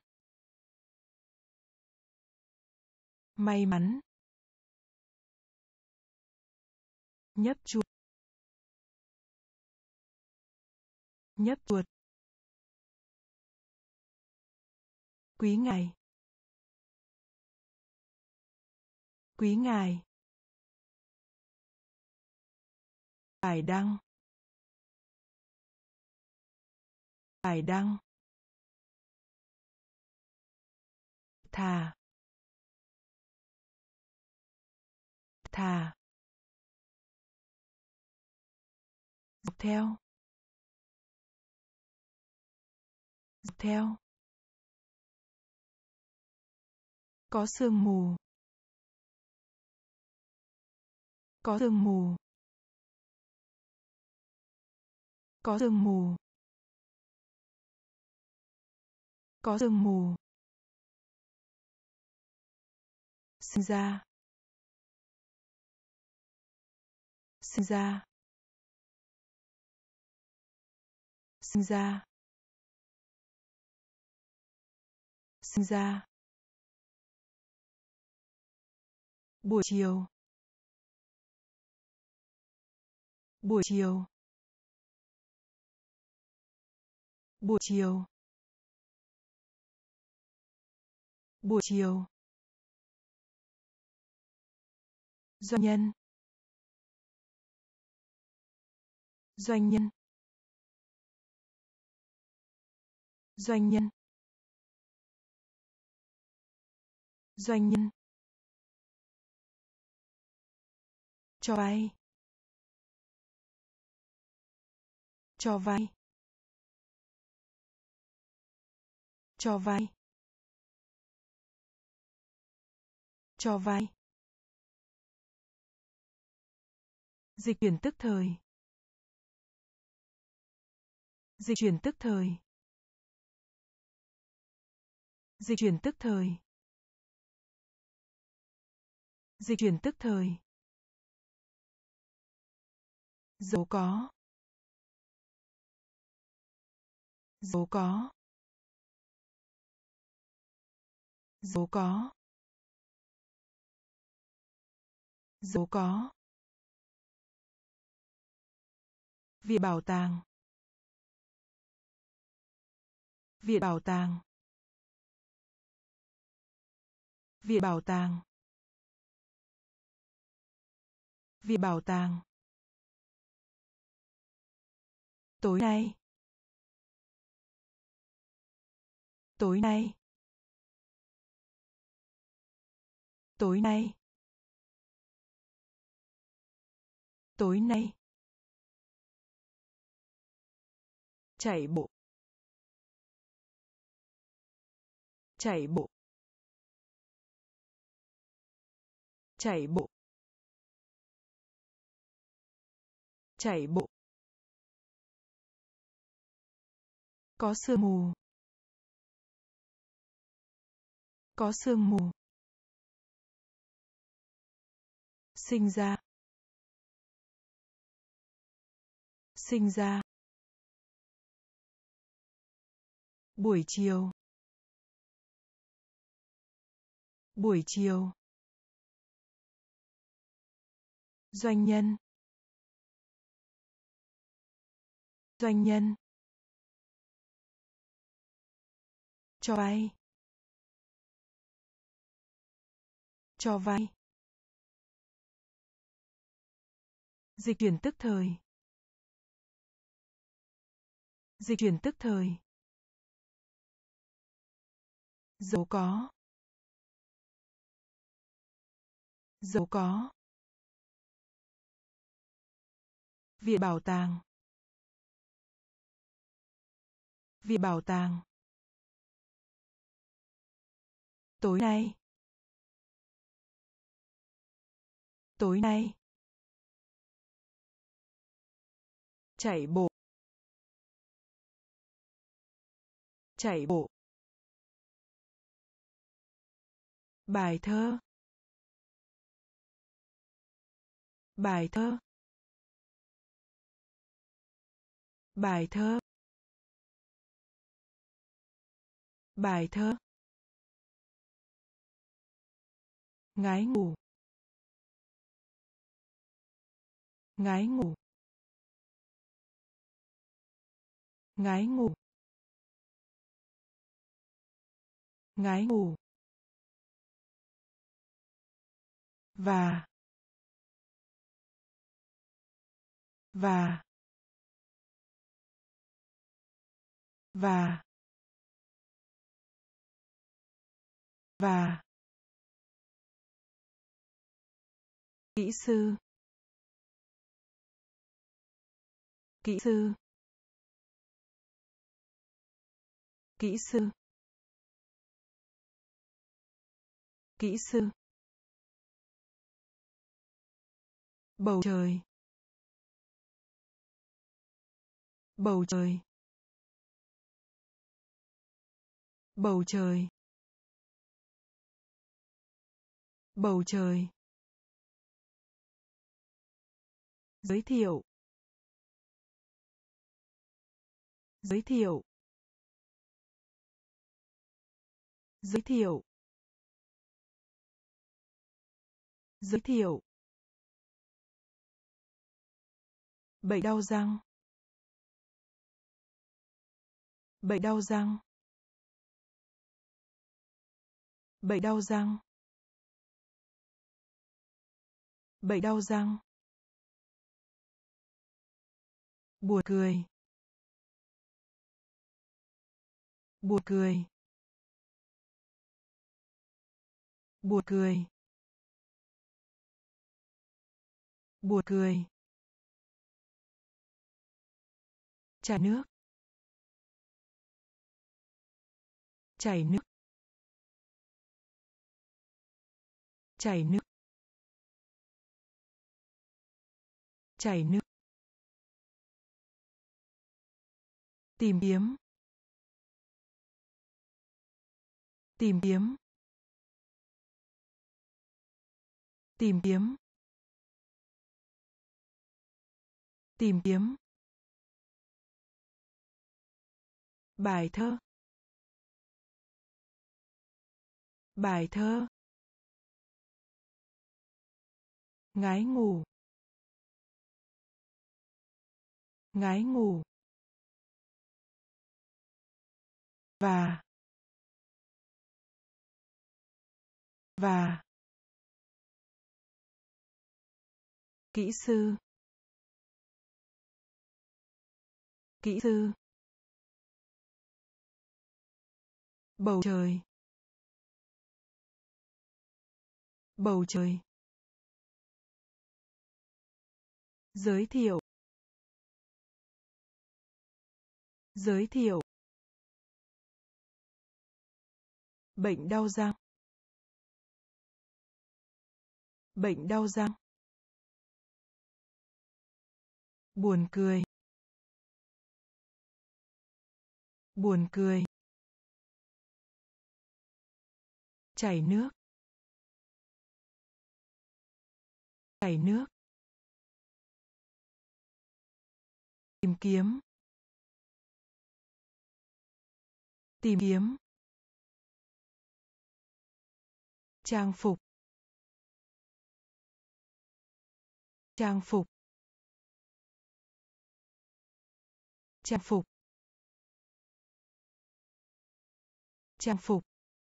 may mắn, nhấp chuột, nhấp chuột, quý ngài, quý ngài, bài đăng, bài đăng, thà, thà, dọc theo, dọc theo, có sương mù, có sương mù, có sương mù, có sương mù, sinh ra, sinh ra, sinh ra, sinh ra, buổi chiều, buổi chiều, buổi chiều, buổi chiều, doanh nhân, doanh nhân, doanh nhân, doanh nhân, cho vay, cho vay, cho vay, cho vay, dịch chuyển tức thời, dịch chuyển tức thời, dịch chuyển tức thời, dịch chuyển tức thời, giàu có, giàu có, giàu có, giàu có, viện bảo tàng, viện bảo tàng, viện bảo tàng, viện bảo tàng, tối nay, tối nay, tối nay, tối nay, chạy bộ, chạy bộ, chạy bộ, chạy bộ, có sương mù, có sương mù, sinh ra, sinh ra, buổi chiều, buổi chiều, doanh nhân, doanh nhân, cho vay, cho vay, dịch chuyển tức thời, dịch chuyển tức thời, giàu có, giàu có, viện bảo tàng, viện bảo tàng, tối nay, tối nay, chạy bộ, chạy bộ, Bài thơ. Bài thơ. Bài thơ. Bài thơ. Ngái ngủ. Ngái ngủ. Ngái ngủ. Ngái ngủ. Và. Và. Và. Và. Kỹ sư. Kỹ sư. Kỹ sư. Kỹ sư. Bầu trời. Bầu trời. Bầu trời. Bầu trời. Giới thiệu. Giới thiệu. Giới thiệu. Giới thiệu. Bệnh đau răng. Bệnh đau răng. Bệnh đau răng. Bệnh đau răng. Buồn cười. Buồn cười. Buồn cười. Buồn cười. Chảy nước. Chảy nước. Chảy nước. Chảy nước. Tìm kiếm. Tìm kiếm. Tìm kiếm. Tìm kiếm. Bài thơ. Bài thơ. Ngái ngủ. Ngái ngủ. Và. Và. Kỹ sư. Kỹ sư. Bầu trời. Bầu trời. Giới thiệu. Giới thiệu. Bệnh đau răng. Bệnh đau răng. Buồn cười. Buồn cười. Chảy nước. Chảy nước. Tìm kiếm. Tìm kiếm. Trang phục. Trang phục. Trang phục. Trang phục.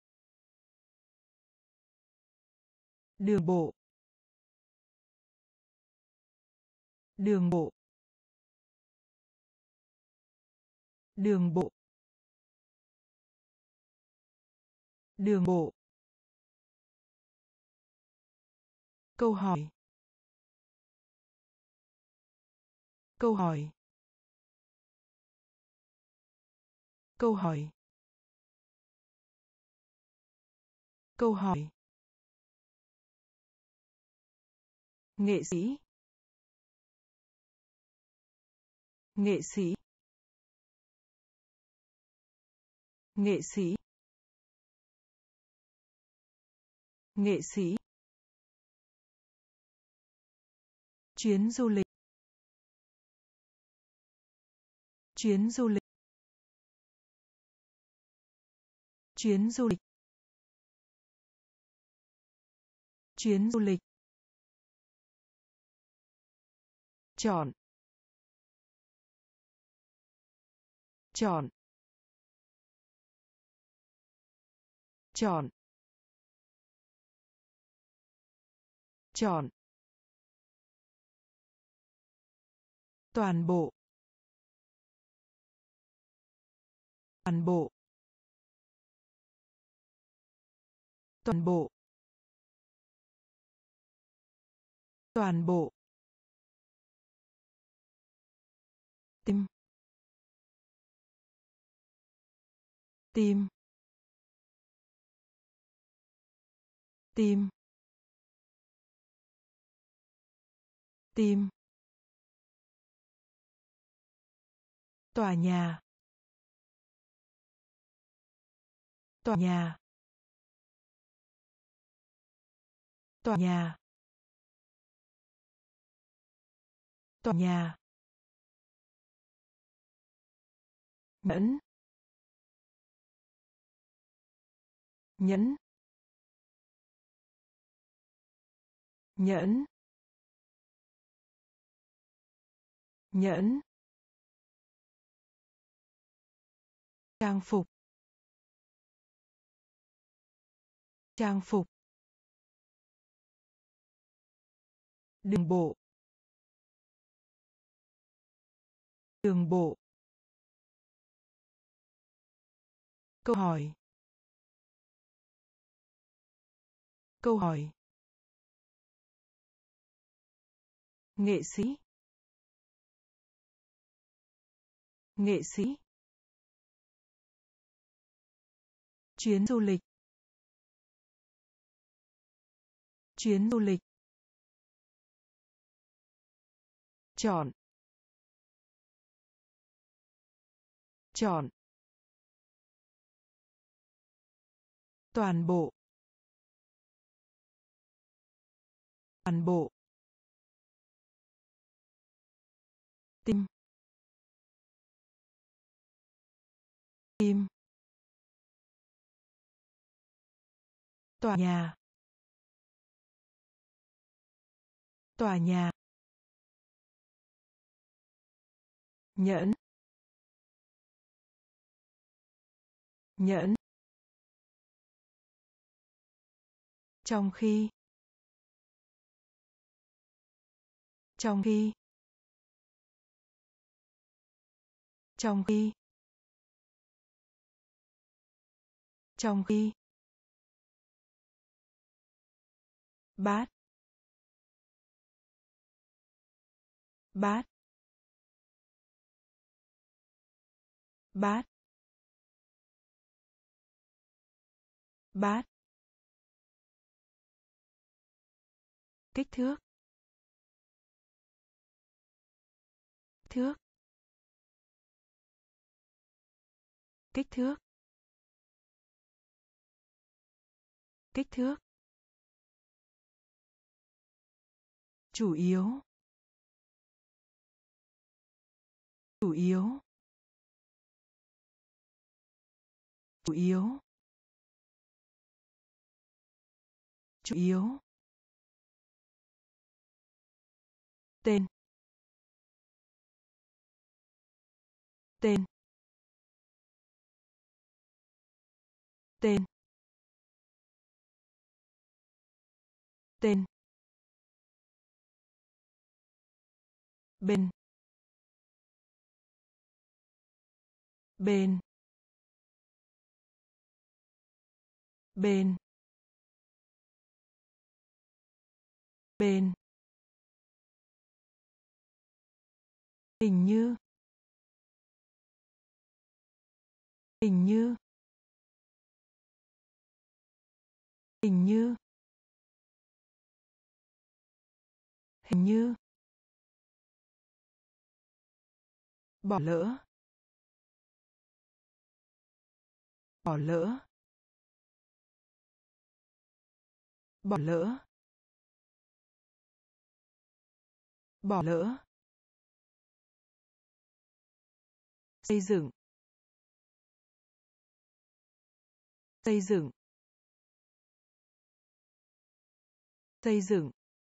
Đường bộ. Đường bộ. Đường bộ. Đường bộ. Câu hỏi. Câu hỏi. Câu hỏi. Câu hỏi. Nghệ sĩ. Nghệ sĩ. Nghệ sĩ. Nghệ sĩ. Chuyến du lịch. Chuyến du lịch. Chuyến du lịch. Chuyến du lịch. Chọn. Chọn. Chọn. Chọn. Toàn bộ. Toàn bộ. Toàn bộ. Toàn bộ. Tim. Tim. Tim. Tim. Tòa nhà. Tòa nhà. Tòa nhà. Tòa nhà. Nhẫn. Nhẫn. Nhẫn. Nhẫn. Trang phục. Trang phục. Đường bộ. Đường bộ. Câu hỏi. Câu hỏi. Nghệ sĩ. Nghệ sĩ. Chuyến du lịch. Chuyến du lịch. Chọn. Chọn. Toàn bộ. Toàn bộ. Tim. Tim. Tòa nhà. Tòa nhà. Nhẫn. Nhẫn. Trong khi. Trong khi. Trong khi. Trong khi. Bát. Bát. Bát. Bát. Kích thước. Thước. Kích thước. Kích thước. Chủ yếu. Chủ yếu. Chủ yếu. Chủ yếu. Tên. Tên. Tên. Tên. Bên. Bên. Bên. Bên. Hình như. Hình như. Hình như. Hình như. Bỏ lỡ. Bỏ lỡ. Bỏ lỡ. Bỏ lỡ. Xây dựng. Xây dựng. Xây dựng.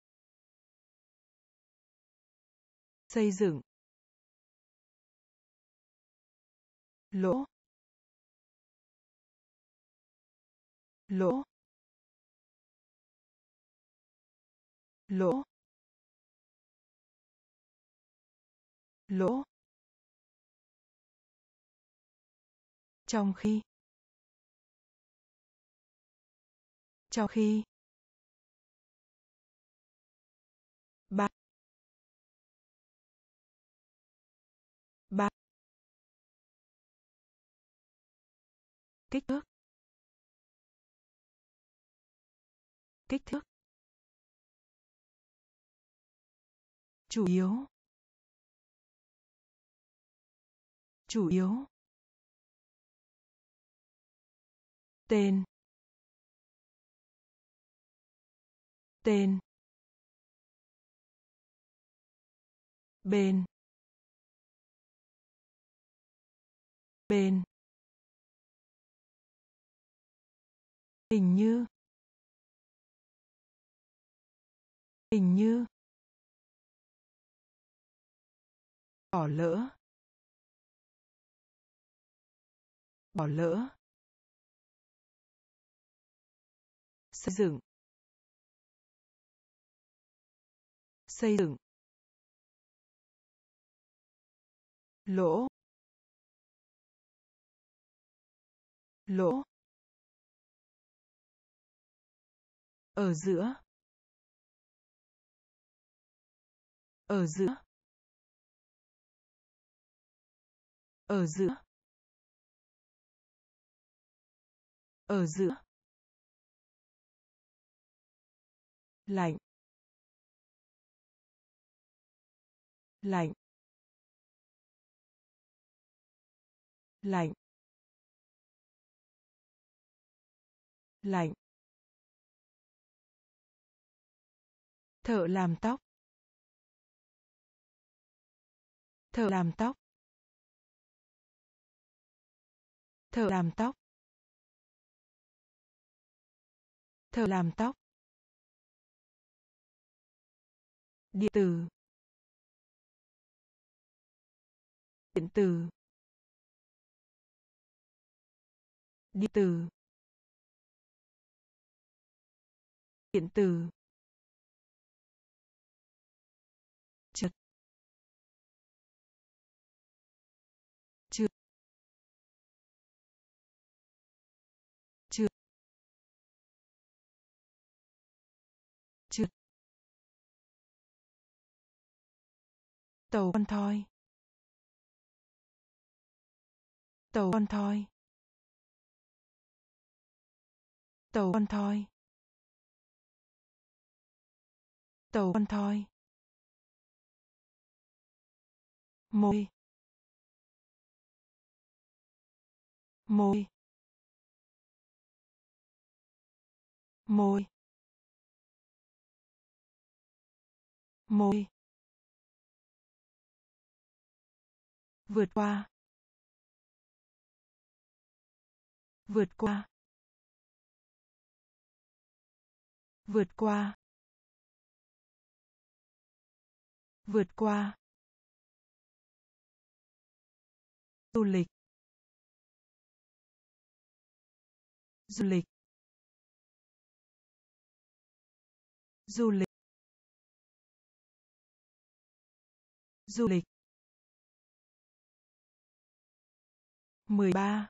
Xây dựng. Lỗ. Lỗ. Lỗ. Lỗ. Trong khi. Trong khi. Ba. Ba. Kích thước. Kích thước. Chủ yếu. Chủ yếu. Tên. Tên. Bên. Bên. Hình như. Hình như. Bỏ lỡ. Bỏ lỡ. Xây dựng. Xây dựng. Lỗ. Lỗ. Ở giữa. Ở giữa. Ở giữa. Ở giữa. Lạnh. Lạnh. Lạnh. Lạnh. Thợ làm tóc. Thợ làm tóc. Thợ làm tóc. Thợ làm tóc. Điện tử. Điện tử. Điện tử. Điện tử. Trượt. Trượt. Trượt. Trượt. Tàu con thoi. Tàu con thoi. Tàu con thoi. Tàu con thoi. Môi. Môi. Môi. Môi. Vượt qua. Vượt qua. Vượt qua. Vượt qua. Du lịch. Du lịch. Du lịch. Du lịch. 13.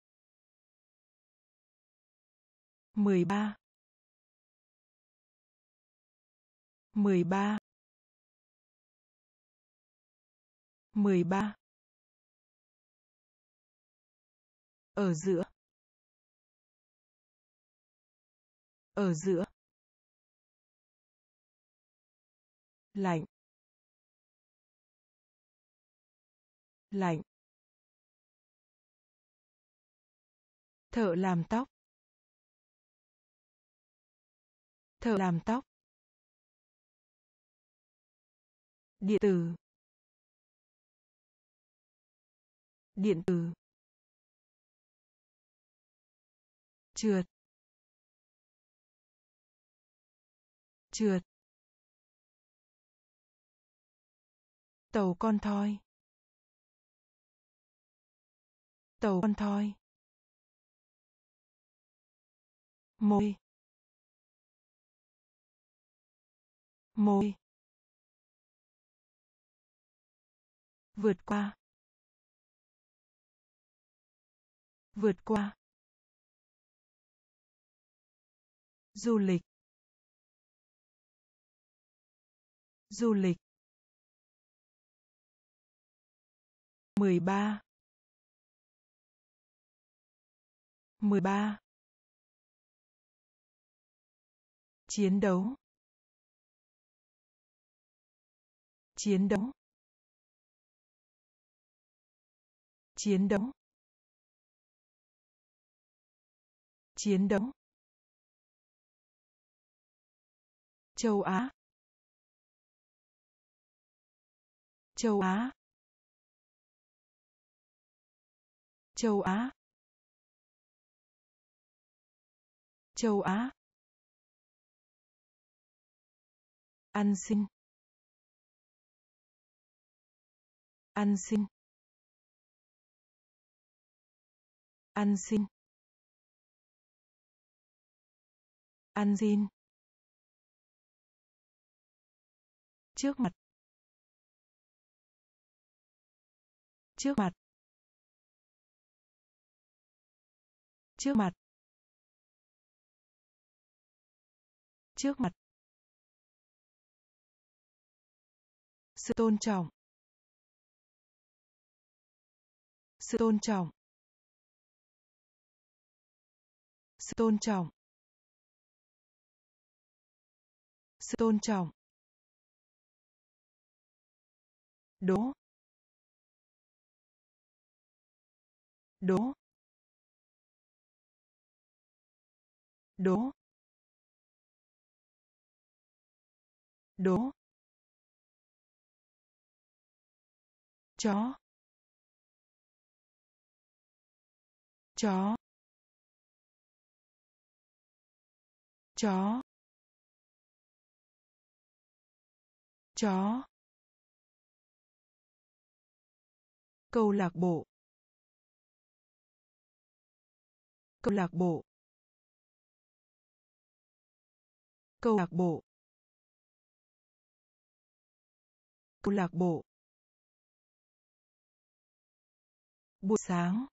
13. 13. 13. Ở giữa. Ở giữa. Lạnh. Lạnh. Thợ làm tóc. thợ làm tóc, điện tử, điện tử, trượt, trượt, tàu con thoi, tàu con thoi, môi, môi, vượt qua, vượt qua, du lịch, du lịch, 13, 13, chiến đấu, chiến đấu, chiến đấu, chiến đấu, châu Á, châu Á, châu Á, châu Á, ăn xin, ăn xin, ăn xin, ăn xin, trước mặt, trước mặt, trước mặt, trước mặt, sự tôn trọng, sự tôn trọng, sự tôn trọng, sự tôn trọng, đố, đố, đố, đố, chó, chó, chó, chó, câu lạc bộ, câu lạc bộ, câu lạc bộ, câu lạc bộ, buổi sáng,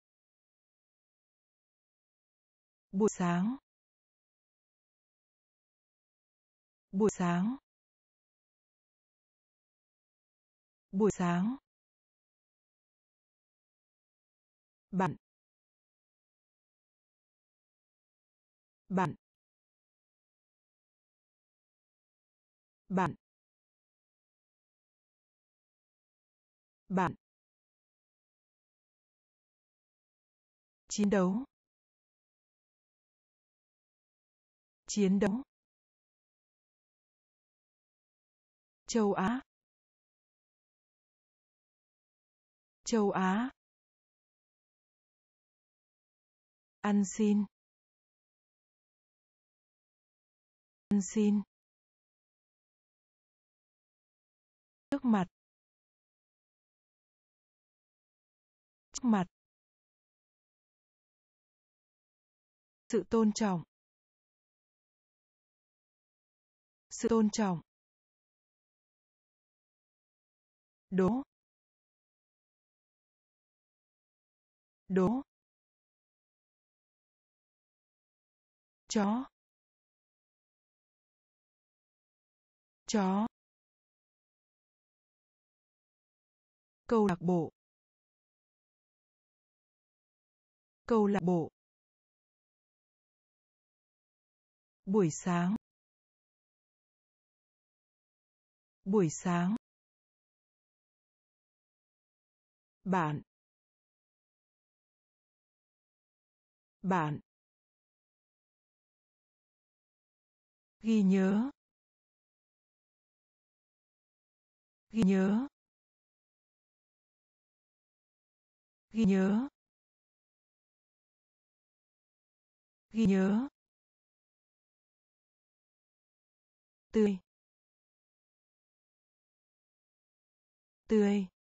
buổi sáng, buổi sáng, buổi sáng, bạn, bạn, bạn, bạn, chiến đấu, chiến đấu, châu Á, châu Á, ăn xin, ăn xin, trước mặt, trước mặt, sự tôn trọng, sự tôn trọng, đố, đố, chó, chó, câu lạc bộ, câu lạc bộ, buổi sáng, buổi sáng, bạn, bạn, Ghi nhớ. Ghi nhớ. Ghi nhớ. Ghi nhớ. Tươi. Tươi.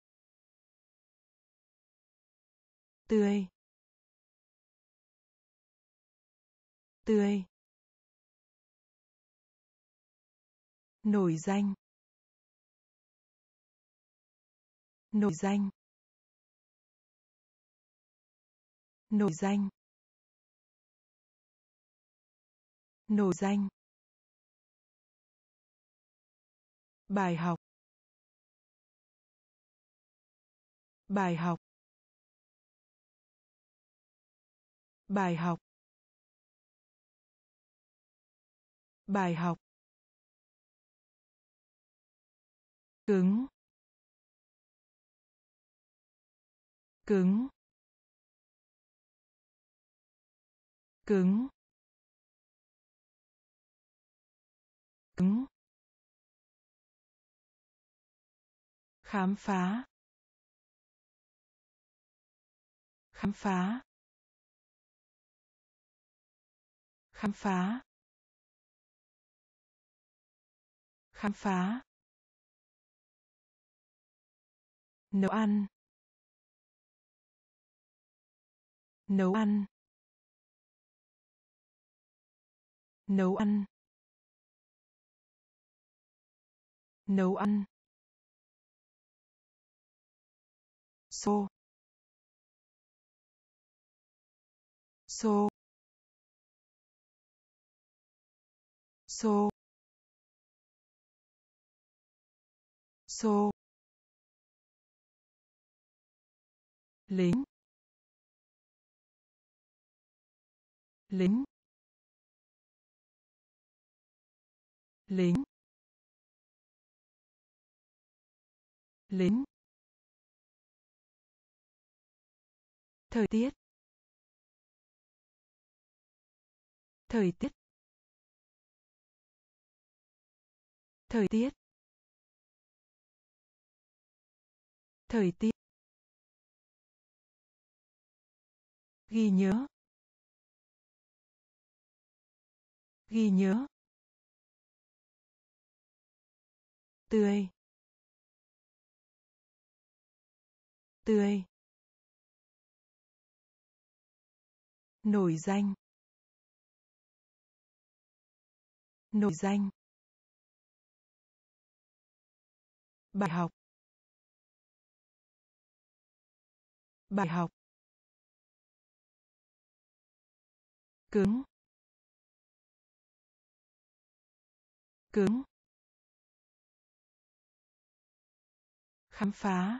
Tươi. Tươi. Nổi danh. Nổi danh. Nổi danh. Nổi danh. Bài học. Bài học. Bài học. Bài học. Cứng. Cứng. Cứng. Cứng. Khám phá. Khám phá. Khám phá. Khám phá. Nấu ăn. Nấu ăn. Nấu ăn. Nấu ăn. Xô. Xô. Xô. Xô. Lính. Lính. Lính. Lính. Thời tiết. Thời tiết. Thời tiết. Thời tiết. Ghi nhớ. Ghi nhớ. Tươi. Tươi. Nổi danh. Nổi danh. Bài học. Bài học. Cứng. Cứng. Khám phá.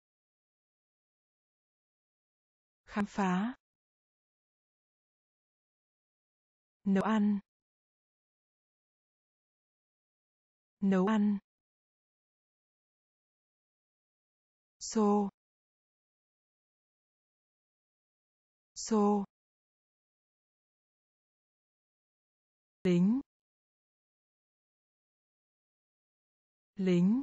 Khám phá. Nấu ăn. Nấu ăn. Xô. Xô. Lính. Lính.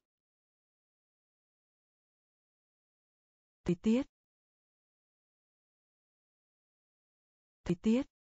Thời tiết. Thời tiết.